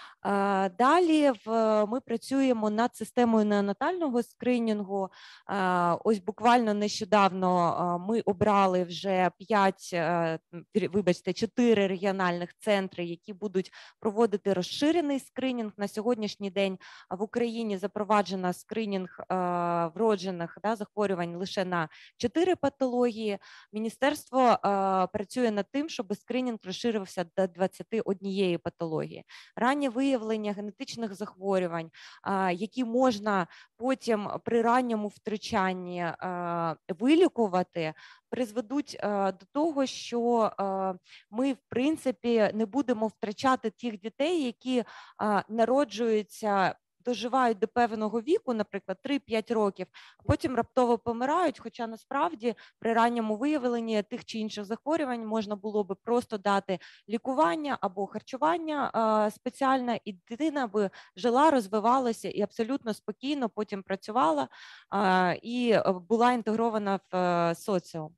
Далі ми працюємо над системою неонатального скринінгу. Ось буквально нещодавно ми обрали вже п'ять, вибачте, чотири регіональних центри, які будуть проводити розширений скринінг. На сьогоднішній день в Україні запроваджено скринінг вроджених да, захворювань лише на чотири патології. Міністерство працює над тим, щоб скринінг розширився до двадцяти однієї патології. Раннє виявлення генетичних захворювань, які можна потім при ранньому втручанні вилікувати, призведуть до того, що ми, в принципі, не будемо втрачати тих дітей, які народжуються, доживають до певного віку, наприклад, три-п'ять років, а потім раптово помирають, хоча насправді при ранньому виявленні тих чи інших захворювань можна було би просто дати лікування або харчування спеціальне, і дитина би жила, розвивалася і абсолютно спокійно потім працювала і була інтегрована в соціум.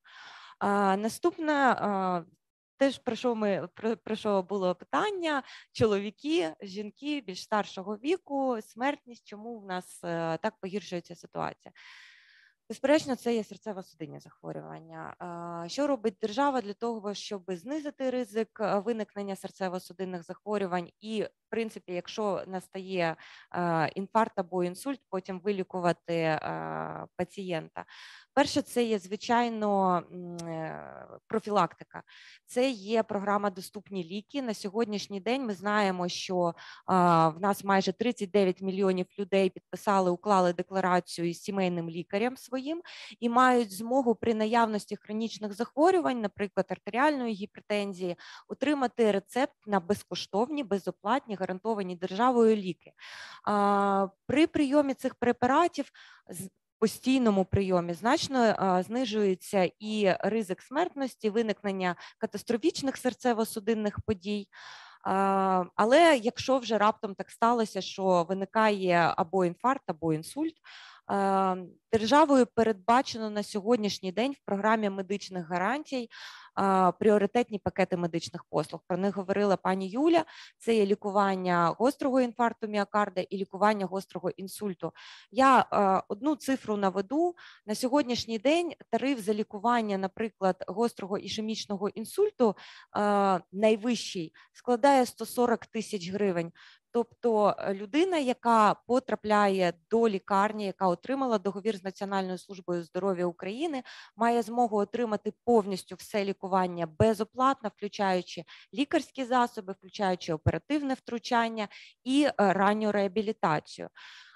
Наступне, теж про що, ми, про, про що було питання, чоловіки, жінки більш старшого віку, смертність, чому в нас так погіршується ситуація. Безперечно, це є серцево-судинні захворювання. Що робить держава для того, щоб знизити ризик виникнення серцево-судинних захворювань і, в принципі, якщо настає інфаркт або інсульт, потім вилікувати пацієнта? Перше, це є, звичайно, профілактика. Це є програма «Доступні ліки». На сьогоднішній день ми знаємо, що в нас майже тридцять дев'ять мільйонів людей підписали, уклали декларацію із сімейним лікарем своїм і мають змогу при наявності хронічних захворювань, наприклад, артеріальної гіпертензії, отримати рецепт на безкоштовні, безоплатні, гарантовані державою ліки. При прийомі цих препаратів постійному прийомі значно а, знижується і ризик смертності, виникнення катастрофічних серцево-судинних подій. А, але якщо вже раптом так сталося, що виникає або інфаркт, або інсульт, а, державою передбачено на сьогоднішній день в програмі медичних гарантій а, пріоритетні пакети медичних послуг. Про них говорила пані Юля. Це є лікування гострого інфаркту міокарда і лікування гострого інсульту. Я а, одну цифру наведу. На сьогоднішній день тариф за лікування, наприклад, гострого ішемічного інсульту а, найвищий складає сто сорок тисяч гривень. Тобто людина, яка потрапляє до лікарні, яка отримала договір з Національною службою здоров'я України, має змогу отримати повністю все лікування безоплатно, включаючи лікарські засоби, включаючи оперативне втручання і ранню реабілітацію.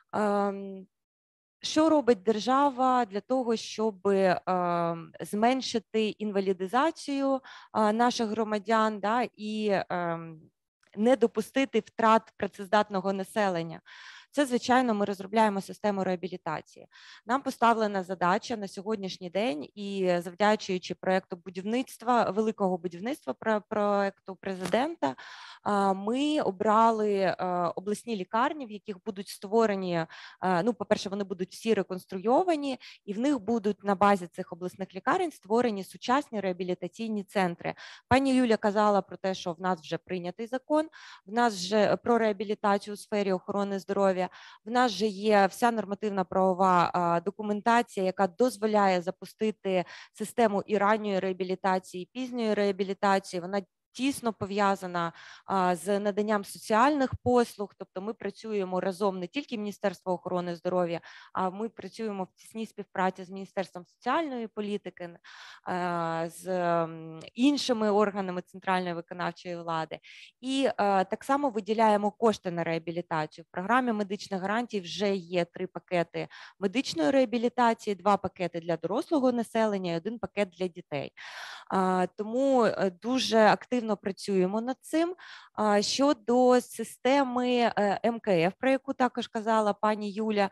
Що робить держава для того, щоб е, зменшити інвалідизацію е, наших громадян, да, і е, не допустити втрат працездатного населення? Це, звичайно, ми розробляємо систему реабілітації. Нам поставлена задача на сьогоднішній день і завдячуючи проєкту будівництва, великого будівництва проєкту президента, ми обрали обласні лікарні, в яких будуть створені, ну, по-перше, вони будуть всі реконструйовані, і в них будуть на базі цих обласних лікарень створені сучасні реабілітаційні центри. Пані Юля казала про те, що в нас вже прийнятий закон, в нас вже про реабілітацію у сфері охорони здоров'я. В нас же є вся нормативна правова документація, яка дозволяє запустити систему і ранньої реабілітації, і пізньої реабілітації. Вона тісно пов'язана з наданням соціальних послуг, тобто ми працюємо разом не тільки Міністерство охорони здоров'я, а ми працюємо в тісній співпраці з Міністерством соціальної політики, з іншими органами центральної виконавчої влади. І так само виділяємо кошти на реабілітацію. В програмі медичних гарантій вже є три пакети медичної реабілітації, два пакети для дорослого населення і один пакет для дітей. Тому дуже активно працюємо над цим. Щодо системи ем ка еф, про яку також казала пані Юля,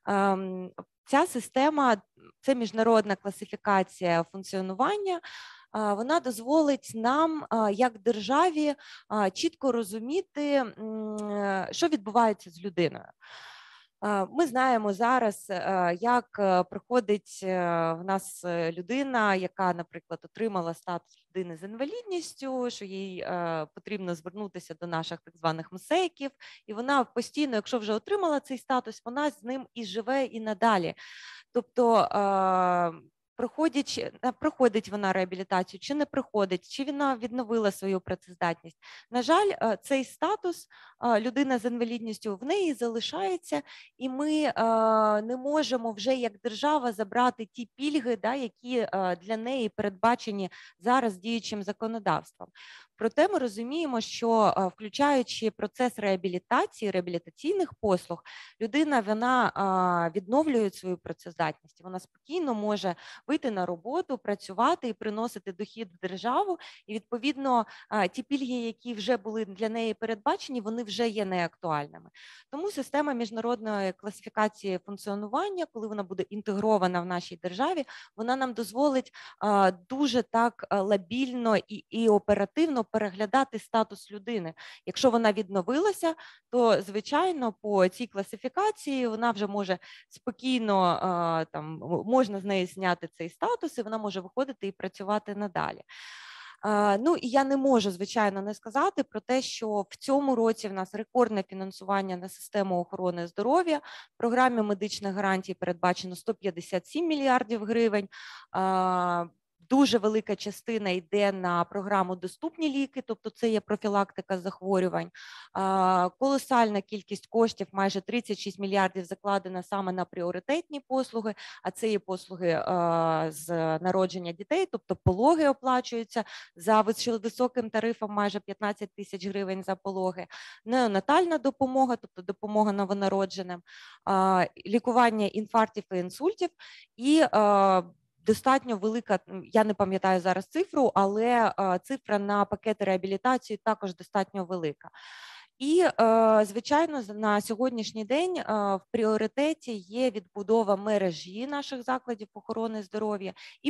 ця система – це міжнародна класифікація функціонування. Вона дозволить нам, як державі, чітко розуміти, що відбувається з людиною. Ми знаємо зараз, як приходить в нас людина, яка, наприклад, отримала статус людини з інвалідністю, що їй потрібно звернутися до наших так званих мсейків, і вона постійно, якщо вже отримала цей статус, вона з ним і живе і надалі. Тобто Проходить, проходить вона реабілітацію, чи не проходить, чи вона відновила свою працездатність. На жаль, цей статус людина з інвалідністю в неї залишається, і ми не можемо вже як держава забрати ті пільги, да, які для неї передбачені зараз діючим законодавством. Проте ми розуміємо, що включаючи процес реабілітації, реабілітаційних послуг, людина вона відновлює свою працездатність. Вона спокійно може вийти на роботу, працювати і приносити дохід в державу. І, відповідно, ті пільги, які вже були для неї передбачені, вони вже є неактуальними. Тому система міжнародної класифікації функціонування, коли вона буде інтегрована в нашій державі, вона нам дозволить дуже так лабільно і, і оперативно переглядати статус людини. Якщо вона відновилася, то, звичайно, по цій класифікації вона вже може спокійно, там, можна з неї зняти цей статус, і вона може виходити і працювати надалі. Ну і я не можу, звичайно, не сказати про те, що в цьому році в нас рекордне фінансування на систему охорони здоров'я. В програмі медичних гарантій передбачено сто п'ятдесят сім мільярдів гривень. Дуже велика частина йде на програму «Доступні ліки», тобто це є профілактика захворювань. Колосальна кількість коштів, майже тридцять шість мільярдів закладена саме на пріоритетні послуги, а це є послуги з народження дітей, тобто пологи оплачуються за високим тарифом, майже п'ятнадцять тисяч гривень за пологи, неонатальна допомога, тобто допомога новонародженим, лікування інфарктів і інсультів і достатньо велика, я не пам'ятаю зараз цифру, але цифра на пакети реабілітації також достатньо велика. І, звичайно, на сьогоднішній день в пріоритеті є відбудова мережі наших закладів охорони здоров'я і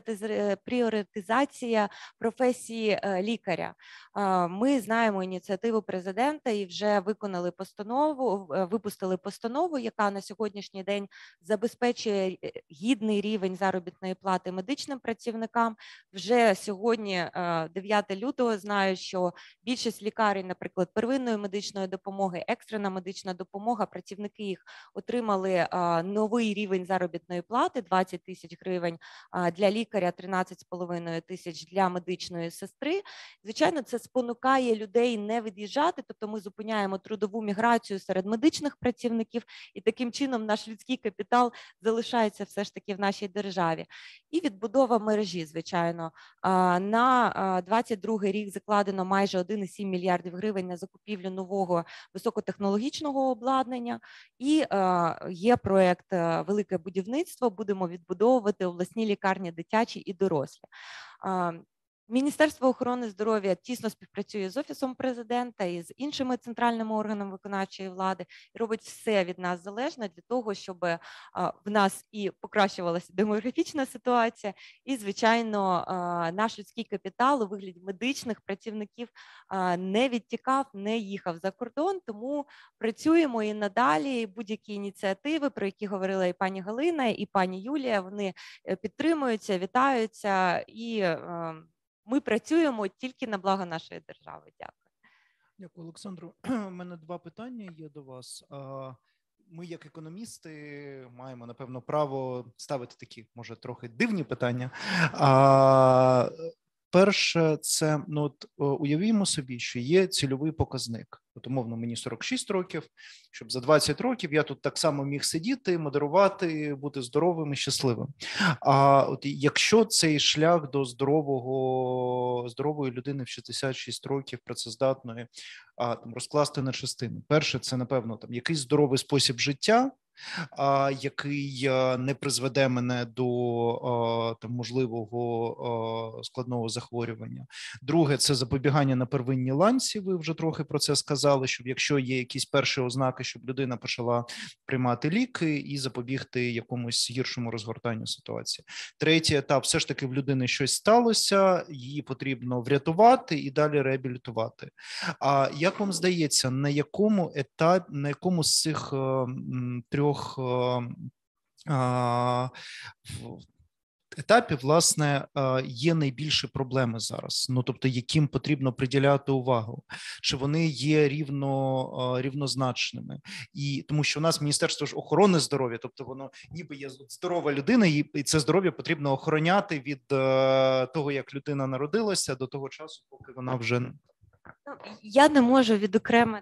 пріоритизація професії лікаря. Ми знаємо ініціативу президента і вже виконали постанову, випустили постанову, яка на сьогоднішній день забезпечує гідний рівень заробітної плати медичним працівникам. Вже сьогодні, дев'яте лютого, знаю, що більшість лікарень, наприклад, первинної медичної допомоги, екстрена медична допомога, працівники їх отримали а, новий рівень заробітної плати двадцять тисяч гривень а, для лікаря, тринадцять з половиною тисяч для медичної сестри. Звичайно, це спонукає людей не від'їжджати, тобто ми зупиняємо трудову міграцію серед медичних працівників і таким чином наш людський капітал залишається все ж таки в нашій державі. І відбудова мережі, звичайно. А, на двадцять другий рік закладено майже один цілих сім мільярдів гривень на закупівлю нового високотехнологічного обладнання, і е, є проєкт «Велике будівництво», будемо відбудовувати обласні лікарні дитячі і дорослі. Е, Міністерство охорони здоров'я тісно співпрацює з Офісом президента і з іншими центральними органами виконавчої влади і робить все від нас залежне для того, щоб в нас і покращувалася демографічна ситуація, і, звичайно, наш людський капітал у вигляді медичних працівників не відтікав, не їхав за кордон, тому працюємо і надалі. Будь-які ініціативи, про які говорила і пані Галина, і пані Юлія, вони підтримуються, вітаються і ми працюємо тільки на благо нашої держави. Дякую. Дякую, Олександру. У мене два питання є до вас. Ми, як економісти, маємо, напевно, право ставити такі, може, трохи дивні питання. Перше, це, ну, от, уявімо собі, що є цільовий показник. От, умовно, мені сорок шість років, щоб за двадцять років я тут так само міг сидіти, модерувати, бути здоровим і щасливим. А от якщо цей шлях до здорового, здорової людини в шістдесят шість років, працездатної, а, там, розкласти на частини. Перше, це, напевно, там, якийсь здоровий спосіб життя, а, який а, не призведе мене до а, там, можливого а, складного захворювання. Друге, це запобігання на первинній ланці, ви вже трохи про це сказали, щоб якщо є якісь перші ознаки, щоб людина почала приймати ліки і запобігти якомусь гіршому розгортанню ситуації. Третій етап, все ж таки в людини щось сталося, її потрібно врятувати і далі реабілітувати. А як вам здається, на якому етапі, на якому з цих а, трьох етапів, власне, є найбільші проблеми зараз? Ну, тобто, яким потрібно приділяти увагу? Чи вони є рівно, рівнозначними? І тому що у нас Міністерство ж охорони здоров'я, тобто воно ніби є здорова людина, і це здоров'я потрібно охороняти від того, як людина народилася, до того часу, поки вона вже... Я не можу відокремити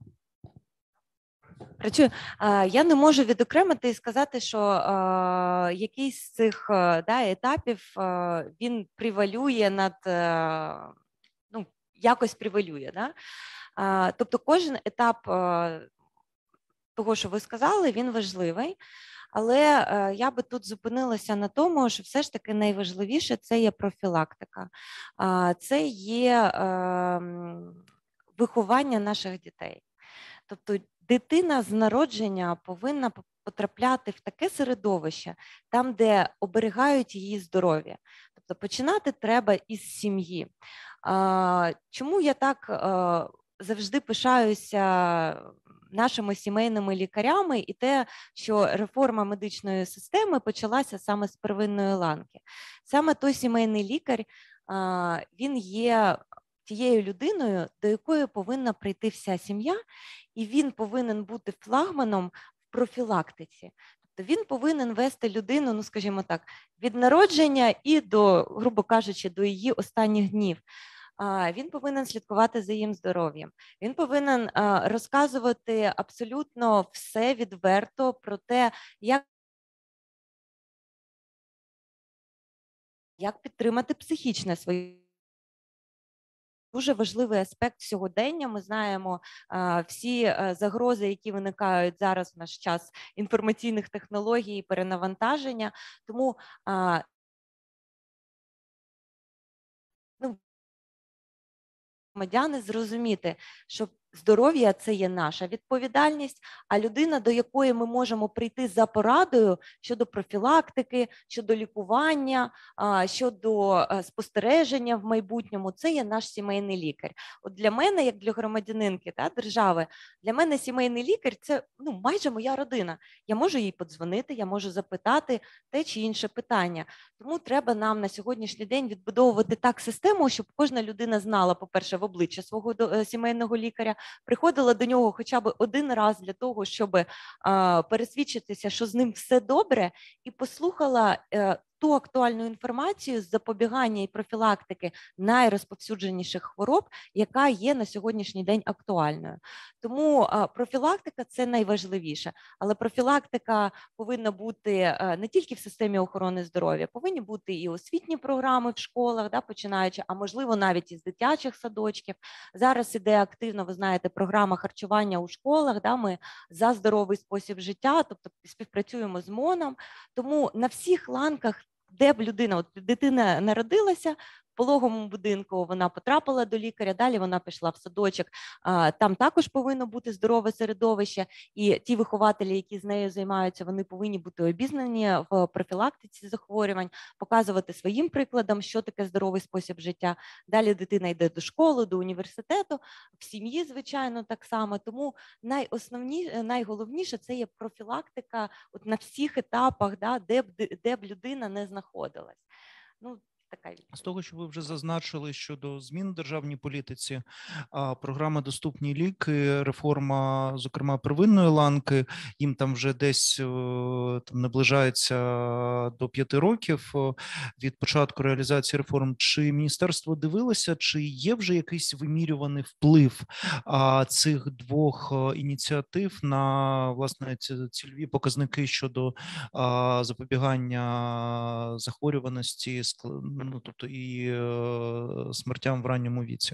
Працюю. Я не можу відокремити і сказати, що е, якийсь з цих да, етапів е, він превалює над, е, ну, якось превалює. Да? Е, тобто кожен етап е, того, що ви сказали, він важливий, але е, я би тут зупинилася на тому, що все ж таки найважливіше – це є профілактика, е, це є е, виховання наших дітей. Тобто дитина з народження повинна потрапляти в таке середовище, там, де оберігають її здоров'я. Тобто починати треба із сім'ї. Чому я так завжди пишаюся нашими сімейними лікарями і те, що реформа медичної системи почалася саме з первинної ланки. Саме той сімейний лікар, він є тією людиною, до якої повинна прийти вся сім'я, і він повинен бути флагманом в профілактиці. Тобто він повинен вести людину, ну скажімо так, від народження і до, грубо кажучи, до її останніх днів. Він повинен слідкувати за їм здоров'ям. Він повинен розказувати абсолютно все відверто про те, як як підтримати психічне своє. Дуже важливий аспект сьогодення. Ми знаємо а, всі а, загрози, які виникають зараз в наш час інформаційних технологій, перенавантаження. Тому а, ну, громадяни зрозуміти, що здоров'я – це є наша відповідальність, а людина, до якої ми можемо прийти за порадою щодо профілактики, щодо лікування, щодо спостереження в майбутньому, це є наш сімейний лікар. От для мене, як для громадянинки та, держави, для мене сімейний лікар – це ну, майже моя родина. Я можу їй подзвонити, я можу запитати те чи інше питання. Тому треба нам на сьогоднішній день відбудовувати так систему, щоб кожна людина знала, по-перше, в обличчя свого сімейного лікаря, приходила до нього хоча б один раз для того, щоб а, пересвідчитися, що з ним все добре, і послухала а, ту актуальну інформацію з запобігання і профілактики найрозповсюдженіших хвороб, яка є на сьогоднішній день актуальною. Тому а, профілактика – це найважливіше, але профілактика повинна бути а, не тільки в системі охорони здоров'я, повинні бути і освітні програми в школах, да, починаючи, а можливо навіть із дитячих садочків. Зараз іде активно, ви знаєте, програма харчування у школах, да, ми за здоровий спосіб життя, тобто співпрацюємо з МОНом, тому на всіх ланках, де б людина, от дитина народилася, в пологовому будинку вона потрапила до лікаря, далі вона пішла в садочок, там також повинно бути здорове середовище, і ті вихователі, які з нею займаються, вони повинні бути обізнані в профілактиці захворювань, показувати своїм прикладом, що таке здоровий спосіб життя. Далі дитина йде до школи, до університету, в сім'ї, звичайно, так само. Тому найосновніше, найголовніше – це є профілактика от на всіх етапах, да, де б, де б людина не знаходилась. Ну, з того, що ви вже зазначили щодо змін в державній політиці, програма «Доступні ліки», реформа, зокрема, первинної ланки, їм там вже десь там наближається до п'яти років від початку реалізації реформ. Чи міністерство дивилося, чи є вже якийсь вимірюваний вплив цих двох ініціатив на, власне, цільові показники щодо запобігання захворюваності, ну, тобто і е, смертям в ранньому віці?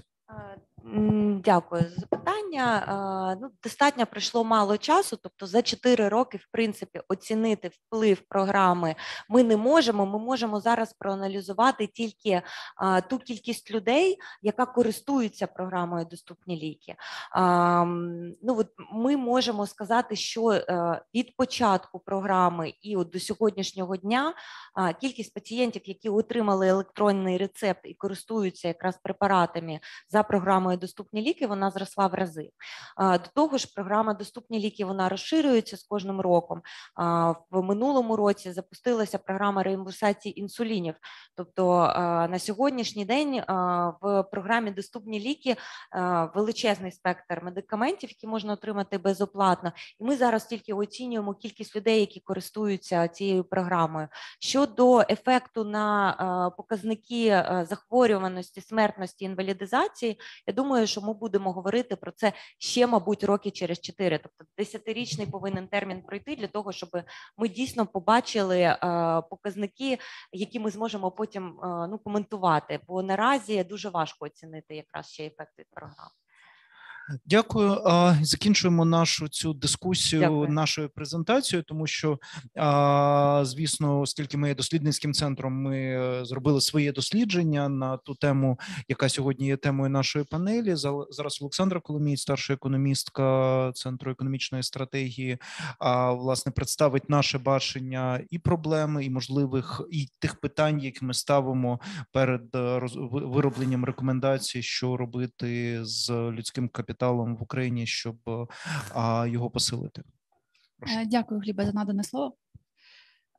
Дякую за запитання. Ну, достатньо пройшло мало часу, тобто за чотири роки, в принципі, оцінити вплив програми ми не можемо. Ми можемо зараз проаналізувати тільки а, ту кількість людей, яка користується програмою «Доступні ліки». А, ну, от ми можемо сказати, що а, від початку програми і от до сьогоднішнього дня а, кількість пацієнтів, які отримали електронний рецепт і користуються якраз препаратами за програмою «Доступні ліки», вона зросла в рази. До того ж, програма «Доступні ліки», вона розширюється з кожним роком. В минулому році запустилася програма реімбурсації інсулінів. Тобто на сьогоднішній день в програмі «Доступні ліки» величезний спектр медикаментів, які можна отримати безоплатно. І ми зараз тільки оцінюємо кількість людей, які користуються цією програмою. Щодо ефекту на показники захворюваності, смертності, інвалідизації, я думаю, що ми будемо говорити про це ще, мабуть, роки через чотири. Тобто десятирічний повинен термін пройти для того, щоб ми дійсно побачили е, показники, які ми зможемо потім е, ну, коментувати. Бо наразі дуже важко оцінити якраз ще ефект від програми. Дякую. Закінчуємо нашу цю дискусію, Дякую. нашою презентацією, тому що, звісно, оскільки ми є дослідницьким центром, ми зробили своє дослідження на ту тему, яка сьогодні є темою нашої панелі. Зараз Олександра Коломій, старша економістка Центру економічної стратегії, власне, представить наше бачення і проблеми, і можливих, і тих питань, які ми ставимо перед виробленням рекомендацій, що робити з людським капіталом в Україні, щоб а, його посилити. Прошу. Дякую, Глібе, за надане слово.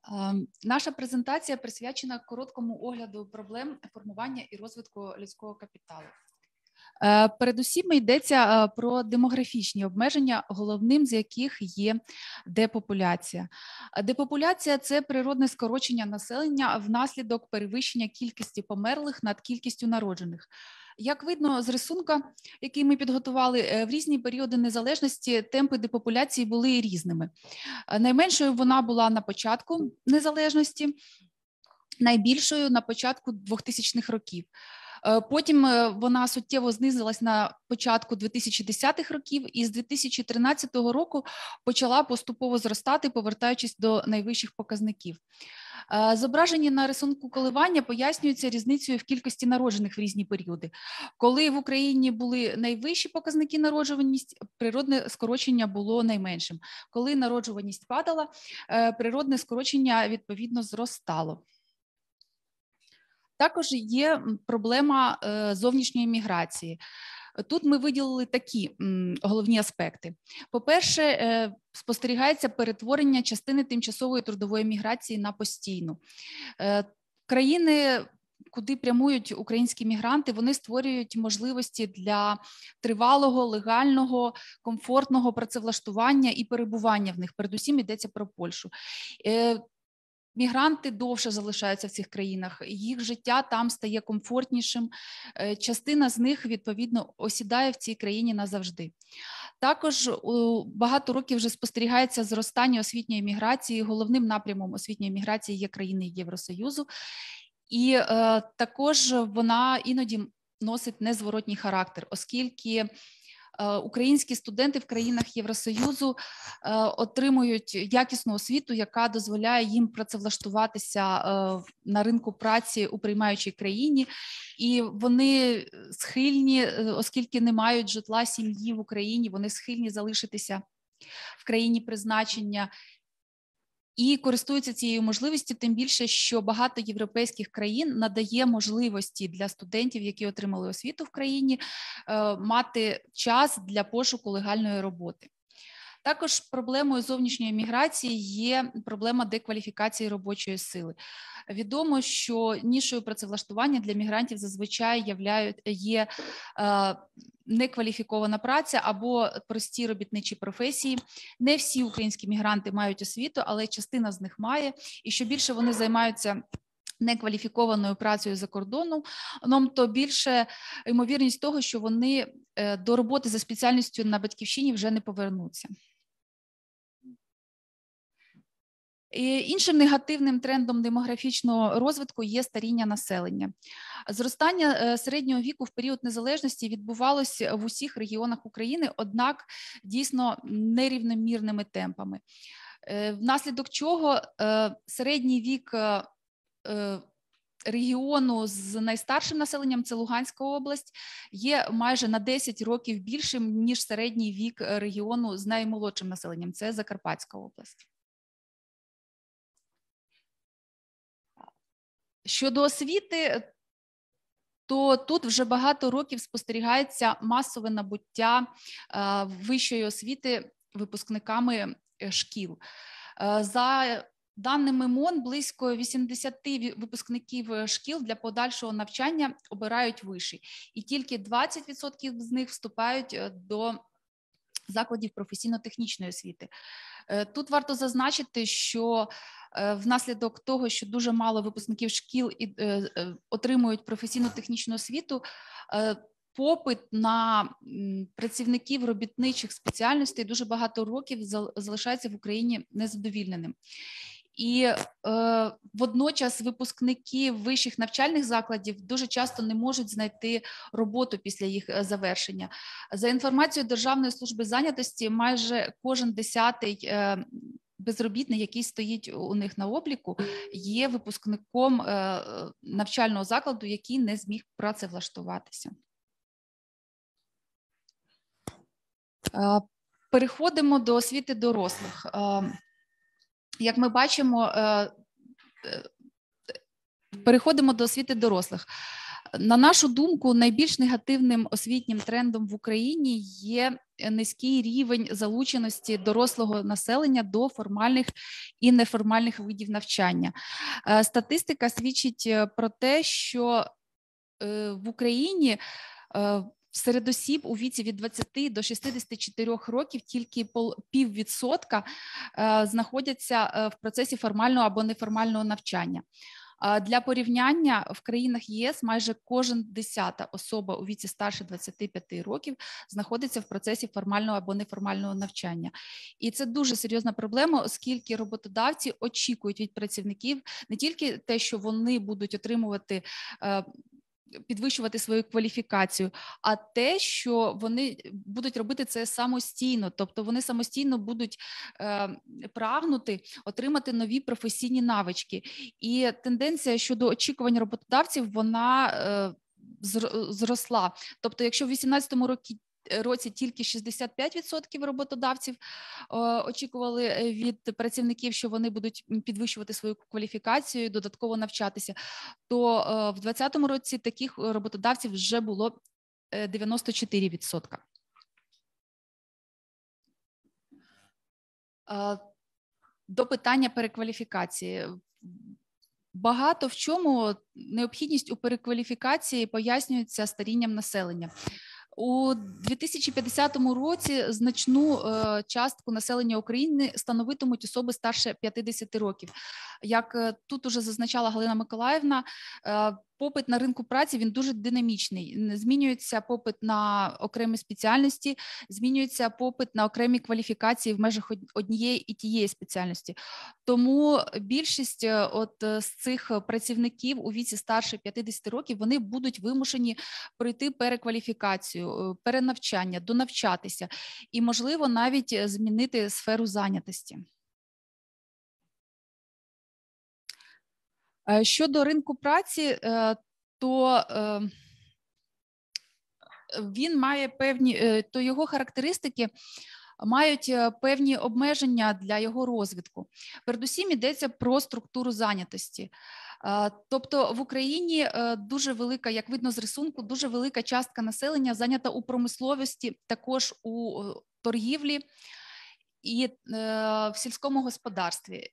Наша презентація присвячена короткому огляду проблем формування і розвитку людського капіталу. Передусім йдеться про демографічні обмеження, головним з яких є депопуляція. Депопуляція – це природне скорочення населення внаслідок перевищення кількості померлих над кількістю народжених. Як видно з рисунка, який ми підготували, в різні періоди незалежності темпи депопуляції були різними. Найменшою вона була на початку незалежності, найбільшою на початку двохтисячних років. Потім вона суттєво знизилась на початку дві тисячі десятих років і з дві тисячі тринадцятого року почала поступово зростати, повертаючись до найвищих показників. Зображені на рисунку коливання пояснюються різницею в кількості народжених в різні періоди. Коли в Україні були найвищі показники народжуваність, природне скорочення було найменшим. Коли народжуваність падала, природне скорочення відповідно зростало. Також є проблема зовнішньої міграції. Тут ми виділили такі головні аспекти. По-перше, спостерігається перетворення частини тимчасової трудової міграції на постійну. Країни, куди прямують українські мігранти, вони створюють можливості для тривалого, легального, комфортного працевлаштування і перебування в них. Передусім йдеться про Польщу. Мігранти довше залишаються в цих країнах, їх життя там стає комфортнішим, частина з них, відповідно, осідає в цій країні назавжди. Також багато років вже спостерігається зростання освітньої міграції, головним напрямом освітньої міграції є країни Євросоюзу, і е, також вона іноді носить незворотній характер, оскільки українські студенти в країнах Євросоюзу отримують якісну освіту, яка дозволяє їм працевлаштуватися на ринку праці у приймаючій країні, і вони схильні, оскільки не мають житла, сім'ї в Україні, вони схильні залишитися в країні призначення і користуються цією можливістю, тим більше, що багато європейських країн надає можливості для студентів, які отримали освіту в країні, мати час для пошуку легальної роботи. Також проблемою зовнішньої міграції є проблема декваліфікації робочої сили. Відомо, що нішою працевлаштування для мігрантів зазвичай являють, є е, некваліфікована праця або прості робітничі професії. Не всі українські мігранти мають освіту, але частина з них має, і що більше вони займаються некваліфікованою працею за кордоном, то більше ймовірність того, що вони до роботи за спеціальністю на батьківщині вже не повернуться. І іншим негативним трендом демографічного розвитку є старіння населення. Зростання середнього віку в період незалежності відбувалося в усіх регіонах України, однак дійсно нерівномірними темпами. Внаслідок чого середній вік регіону з найстаршим населенням, це Луганська область, є майже на десять років більшим, ніж середній вік регіону з наймолодшим населенням, це Закарпатська область. Щодо освіти, то тут вже багато років спостерігається масове набуття вищої освіти випускниками шкіл. За даними МОН, близько вісімдесят випускників шкіл для подальшого навчання обирають виші, і тільки двадцять відсотків з них вступають до закладів професійно-технічної освіти. Тут варто зазначити, що внаслідок того, що дуже мало випускників шкіл і отримують професійно-технічну освіту, попит на працівників робітничих спеціальностей дуже багато років залишається в Україні незадовільненим. І е, водночас випускники вищих навчальних закладів дуже часто не можуть знайти роботу після їх завершення. За інформацією Державної служби зайнятості, майже кожен десятий е, безробітний, який стоїть у них на обліку, є випускником е, навчального закладу, який не зміг працевлаштуватися. Е, переходимо до освіти дорослих. Е, Як ми бачимо, переходимо до освіти дорослих. На нашу думку, найбільш негативним освітнім трендом в Україні є низький рівень залученості дорослого населення до формальних і неформальних видів навчання. Статистика свідчить про те, що в Україні серед осіб у віці від двадцяти до шістдесяти чотирьох років тільки піввідсотка знаходяться в процесі формального або неформального навчання. Для порівняння, в країнах ЄС майже кожен десята особа у віці старше двадцяти п'яти років знаходиться в процесі формального або неформального навчання. І це дуже серйозна проблема, оскільки роботодавці очікують від працівників не тільки те, що вони будуть отримувати, підвищувати свою кваліфікацію, а те, що вони будуть робити це самостійно, тобто вони самостійно будуть е, прагнути отримати нові професійні навички. І тенденція щодо очікувань роботодавців, вона е, зросла. Тобто, якщо в дві тисячі вісімнадцятому році році тільки шістдесят п'ять відсотків роботодавців е, очікували від працівників, що вони будуть підвищувати свою кваліфікацію, додатково навчатися, то е, в двадцятому році таких роботодавців вже було дев'яносто чотири відсотки. Е, до питання перекваліфікації. Багато в чому необхідність у перекваліфікації пояснюється старінням населення. У дві тисячі п'ятдесятому році значну е, частку населення України становитимуть особи старше п'ятдесяти років. Як тут уже зазначала Галина Миколаївна, е, попит на ринку праці, він дуже динамічний. Змінюється попит на окремі спеціальності, змінюється попит на окремі кваліфікації в межах однієї і тієї спеціальності. Тому більшість от з цих працівників у віці старше п'ятдесяти років, вони будуть вимушені пройти перекваліфікацію, перенавчання, донавчатися і, можливо, навіть змінити сферу зайнятості. Щодо ринку праці, то він має певні, то його характеристики мають певні обмеження для його розвитку. Передусім йдеться про структуру зайнятості. Тобто в Україні дуже велика, як видно з рисунку, дуже велика частка населення зайнята у промисловості, також у торгівлі і в сільському господарстві.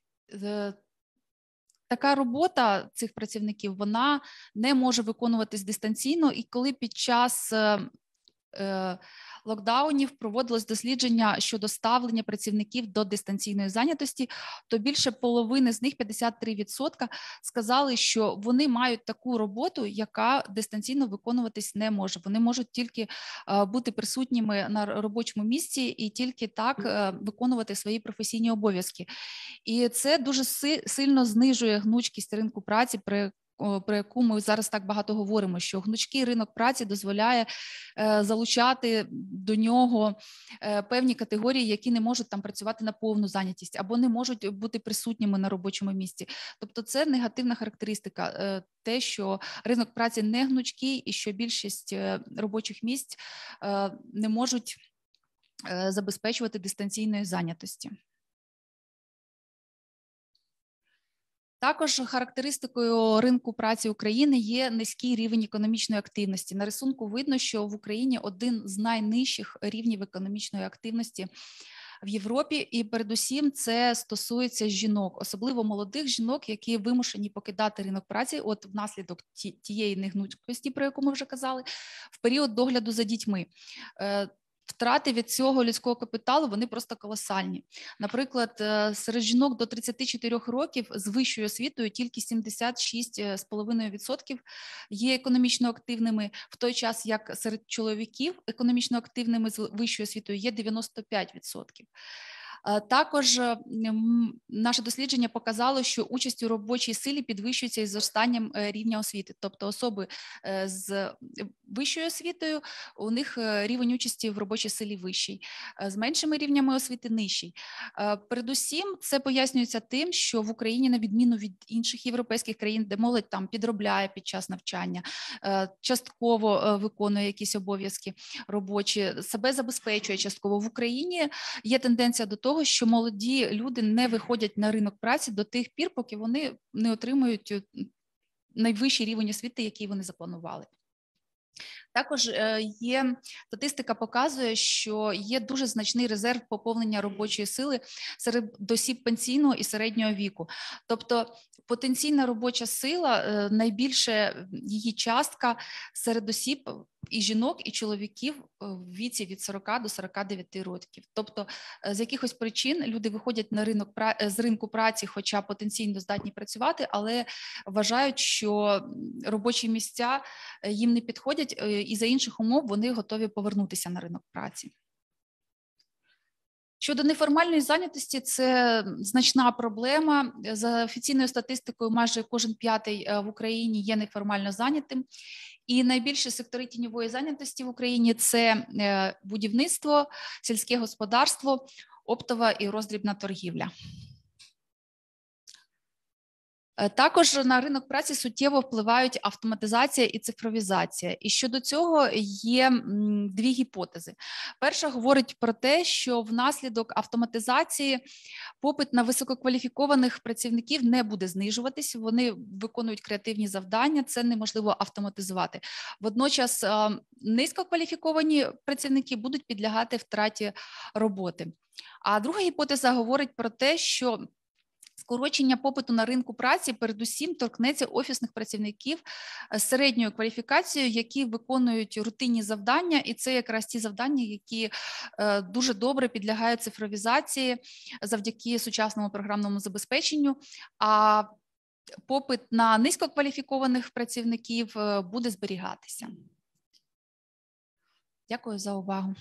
Така робота цих працівників, вона не може виконуватись дистанційно, і коли під час е, локдаунів проводилось дослідження щодо ставлення працівників до дистанційної зайнятості, то більше половини з них, п'ятдесят три відсотки, сказали, що вони мають таку роботу, яка дистанційно виконуватись не може. Вони можуть тільки е, бути присутніми на робочому місці і тільки так е, виконувати свої професійні обов'язки. І це дуже сильно знижує гнучкість ринку праці, при про яку ми зараз так багато говоримо, що гнучкий ринок праці дозволяє е, залучати до нього е, певні категорії, які не можуть там працювати на повну зайнятість або не можуть бути присутніми на робочому місці. Тобто це негативна характеристика, е, те, що ринок праці не гнучкий і що більшість е, робочих місць е, не можуть е, забезпечувати дистанційної зайнятості. Також характеристикою ринку праці України є низький рівень економічної активності. На рисунку видно, що в Україні один з найнижчих рівнів економічної активності в Європі, і передусім це стосується жінок, особливо молодих жінок, які вимушені покидати ринок праці от внаслідок тієї негнучкості, про яку ми вже казали, в період догляду за дітьми. Втрати від цього людського капіталу, вони просто колосальні. Наприклад, серед жінок до тридцяти чотирьох років з вищою освітою тільки сімдесят шість цілих п'ять десятих відсотка є економічно активними, в той час як серед чоловіків економічно активними з вищою освітою є дев'яносто п'ять відсотків. Також наше дослідження показало, що участь у робочій силі підвищується із зростанням рівня освіти. Тобто особи з вищою освітою, у них рівень участі в робочій силі вищий, з меншими рівнями освіти нижчий. Передусім, це пояснюється тим, що в Україні, на відміну від інших європейських країн, де молодь там підробляє під час навчання, частково виконує якісь обов'язки робочі, себе забезпечує частково. В Україні є тенденція до того, що молоді люди не виходять на ринок праці до тих пір, поки вони не отримують найвищий рівень освіти, який вони запланували. Також є, статистика показує, що є дуже значний резерв поповнення робочої сили серед осіб пенсійного і середнього віку. Тобто потенційна робоча сила, найбільше її частка серед осіб і жінок, і чоловіків в віці від сорока до сорока дев'яти років. Тобто з якихось причин люди виходять на ринок з ринку праці, хоча потенційно здатні працювати, але вважають, що робочі місця їм не підходять, і за інших умов вони готові повернутися на ринок праці. Щодо неформальної зайнятості, це значна проблема. За офіційною статистикою, майже кожен п'ятий в Україні є неформально зайнятим. І найбільші сектори тіньової зайнятості в Україні – це будівництво, сільське господарство, оптова і роздрібна торгівля. Також на ринок праці суттєво впливають автоматизація і цифровізація. І щодо цього є дві гіпотези. Перша говорить про те, що внаслідок автоматизації попит на висококваліфікованих працівників не буде знижуватись, вони виконують креативні завдання, це неможливо автоматизувати. Водночас низькокваліфіковані працівники будуть підлягати втраті роботи. А друга гіпотеза говорить про те, що скорочення попиту на ринку праці передусім торкнеться офісних працівників з середньою кваліфікацією, які виконують рутинні завдання, і це якраз ті завдання, які дуже добре підлягають цифровізації завдяки сучасному програмному забезпеченню, а попит на низькокваліфікованих працівників буде зберігатися. Дякую за увагу.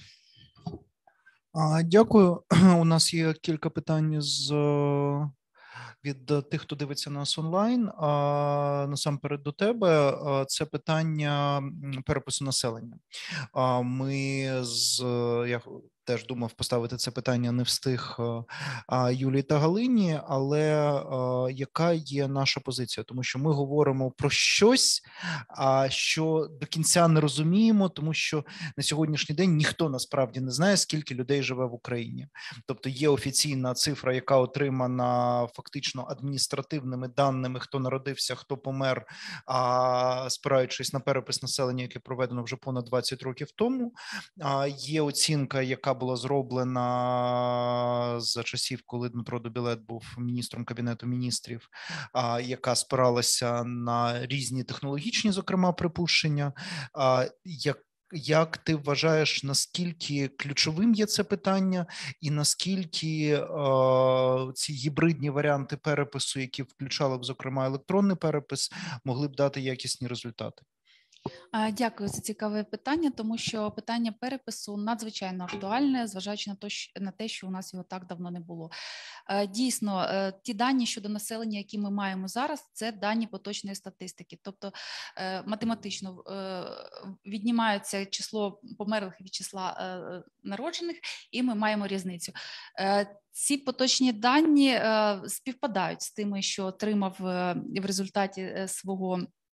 Дякую. У нас є кілька питань з від тих, хто дивиться нас онлайн. Насамперед до тебе, це питання перепису населення. Ми з, я теж думав поставити це питання, не встиг Юлії та Галині, але яка є наша позиція? Тому що ми говоримо про щось, що до кінця не розуміємо, тому що на сьогоднішній день ніхто насправді не знає, скільки людей живе в Україні. Тобто є офіційна цифра, яка отримана фактично адміністративними даними, хто народився, хто помер, спираючись на перепис населення, яке проведено вже понад двадцять років тому. Є оцінка, яка була зроблена за часів, коли Дмитро Дубілет був міністром Кабінету міністрів, яка спиралася на різні технологічні, зокрема, припущення. Як Як ти вважаєш, наскільки ключовим є це питання і наскільки е, ці гібридні варіанти перепису, які включали б, зокрема, електронний перепис, могли б дати якісні результати? Дякую за цікаве питання, тому що питання перепису надзвичайно актуальне, зважаючи на те, на те, що у нас його так давно не було. Дійсно, ті дані щодо населення, які ми маємо зараз, це дані поточної статистики, тобто математично віднімається число померлих від числа народжених, і ми маємо різницю. Ці поточні дані співпадають з тими, що отримав в результаті свого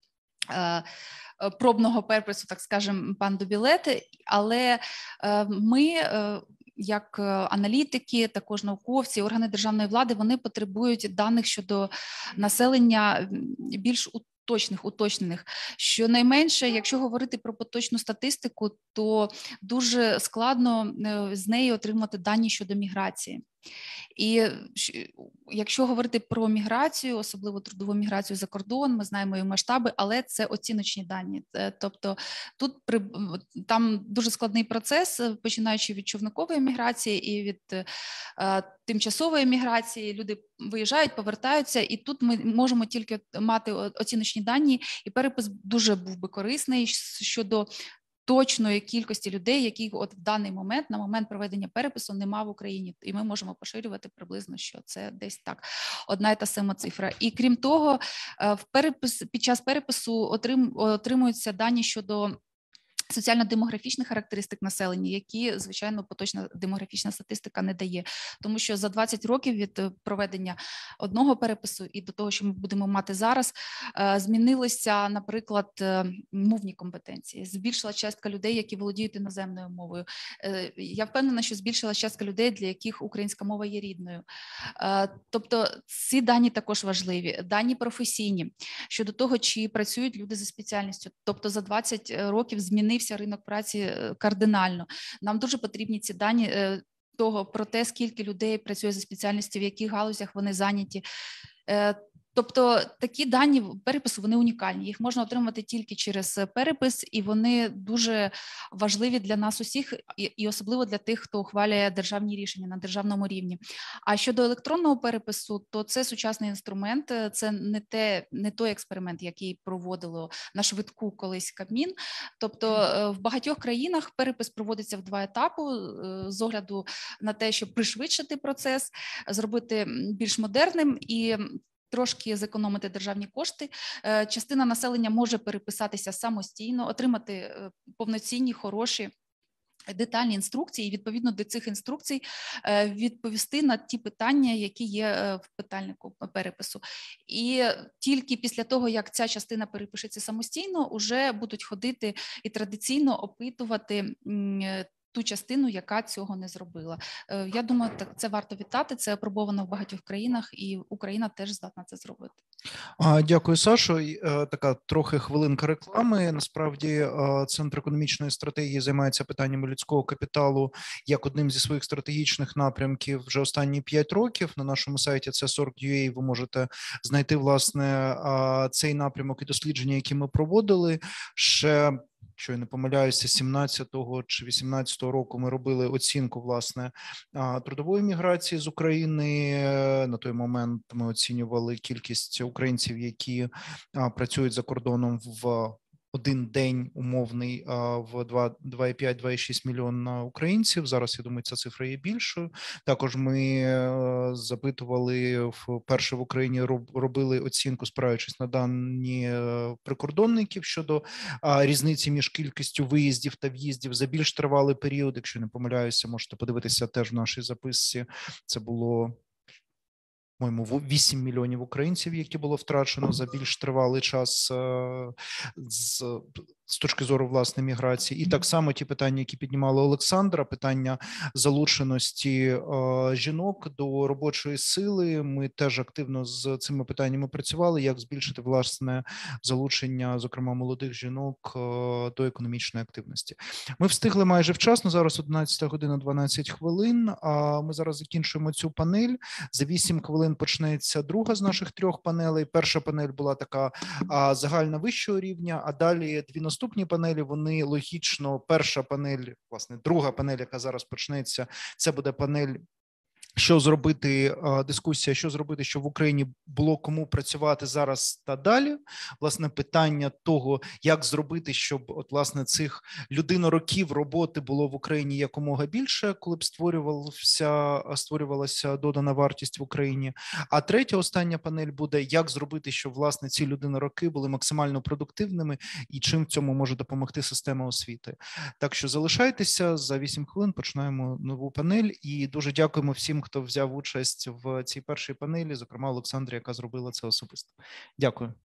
пробного перепису, так скажемо, пан Дубілет, але ми, як аналітики, також науковці, органи державної влади, вони потребують даних щодо населення більш точних, уточнених. Щонайменше, якщо говорити про поточну статистику, то дуже складно з неї отримати дані щодо міграції. І якщо говорити про міграцію, особливо трудову міграцію за кордон, ми знаємо її масштаби, але це оціночні дані. Тобто тут при, там дуже складний процес, починаючи від човникової міграції і від е, тимчасової міграції. Люди виїжджають, повертаються, і тут ми можемо тільки мати оціночні дані, і перепис дуже був би корисний щодо точної кількості людей, яких от в даний момент, на момент проведення перепису, нема в Україні. І ми можемо поширювати приблизно, що це десь так, одна і та сама цифра. І крім того, в перепис, під час перепису отрим, отримуються дані щодо соціально-демографічних характеристик населення, які, звичайно, поточна демографічна статистика не дає. Тому що за двадцять років від проведення одного перепису і до того, що ми будемо мати зараз, змінилися, наприклад, мовні компетенції. Збільшила частка людей, які володіють іноземною мовою. Я впевнена, що збільшила частка людей, для яких українська мова є рідною. Тобто ці дані також важливі. Дані професійні щодо того, чи працюють люди за спеціальністю. Тобто за двадцять років змінився ринок праці кардинально. Нам дуже потрібні ці дані того про те, скільки людей працює за спеціальністю, в яких галузях вони зайняті. Тобто такі дані перепису, вони унікальні, їх можна отримати тільки через перепис, і вони дуже важливі для нас усіх, і, і особливо для тих, хто ухвалює державні рішення на державному рівні. А щодо електронного перепису, то це сучасний інструмент, це не, те, не той експеримент, який проводило на швидку колись Кабмін. Тобто в багатьох країнах перепис проводиться в два етапи з огляду на те, щоб пришвидшити процес, зробити більш модерним і трошки зекономити державні кошти. Частина населення може переписатися самостійно, отримати повноцінні, хороші, детальні інструкції, і відповідно до цих інструкцій відповісти на ті питання, які є в питальнику перепису. І тільки після того, як ця частина перепишеться самостійно, вже будуть ходити і традиційно опитувати ту частину, яка цього не зробила. Я думаю, так це варто вітати, це апробовано в багатьох країнах, і Україна теж здатна це зробити. Дякую, Сашо. Така трохи хвилинка реклами. Насправді, Центр економічної стратегії займається питаннями людського капіталу як одним зі своїх стратегічних напрямків вже останні п'ять років. На нашому сайті це сорок крапка ю а ви можете знайти, власне, цей напрямок і дослідження, які ми проводили. Ще, що я не помиляюся, сімнадцятого чи вісімнадцятого року ми робили оцінку, власне, трудової міграції з України. На той момент ми оцінювали кількість українців, які працюють за кордоном в один день умовний в два і п'ять - два і шість мільйона українців. Зараз, я думаю, ця цифра є більшою. Також ми запитували, вперше в Україні робили оцінку, спираючись на дані прикордонників щодо різниці між кількістю виїздів та в'їздів за більш тривалий період. Якщо не помиляюся, можете подивитися теж в нашій записці. Це було, по-моєму, вісім мільйонів українців, які було втрачено за більш тривалий час з, з точки зору, власне, міграції. І так само ті питання, які піднімала Олександра, питання залученості е, жінок до робочої сили. Ми теж активно з цими питаннями працювали, як збільшити, власне, залучення, зокрема, молодих жінок е, до економічної активності. Ми встигли майже вчасно, зараз одинадцята година дванадцять хвилин, а ми зараз закінчуємо цю панель. За вісім хвилин почнеться друга з наших трьох панелей. Перша панель була така а, загальна вищого рівня, а далі дві наступні панелі, вони логічно, перша панель, власне, друга панель, яка зараз почнеться, це буде панель що зробити, дискусія, що зробити, щоб в Україні було кому працювати зараз та далі. Власне, питання того, як зробити, щоб от, власне, цих людинороків роботи було в Україні якомога більше, коли б створювалася, створювалася додана вартість в Україні. А третя, остання панель буде, як зробити, щоб, власне, ці людинороки були максимально продуктивними і чим в цьому може допомогти система освіти. Так що залишайтеся, за вісім хвилин починаємо нову панель і дуже дякуємо всім, хто взяв участь в цій першій панелі, зокрема Олександрі, яка зробила це особисто. Дякую.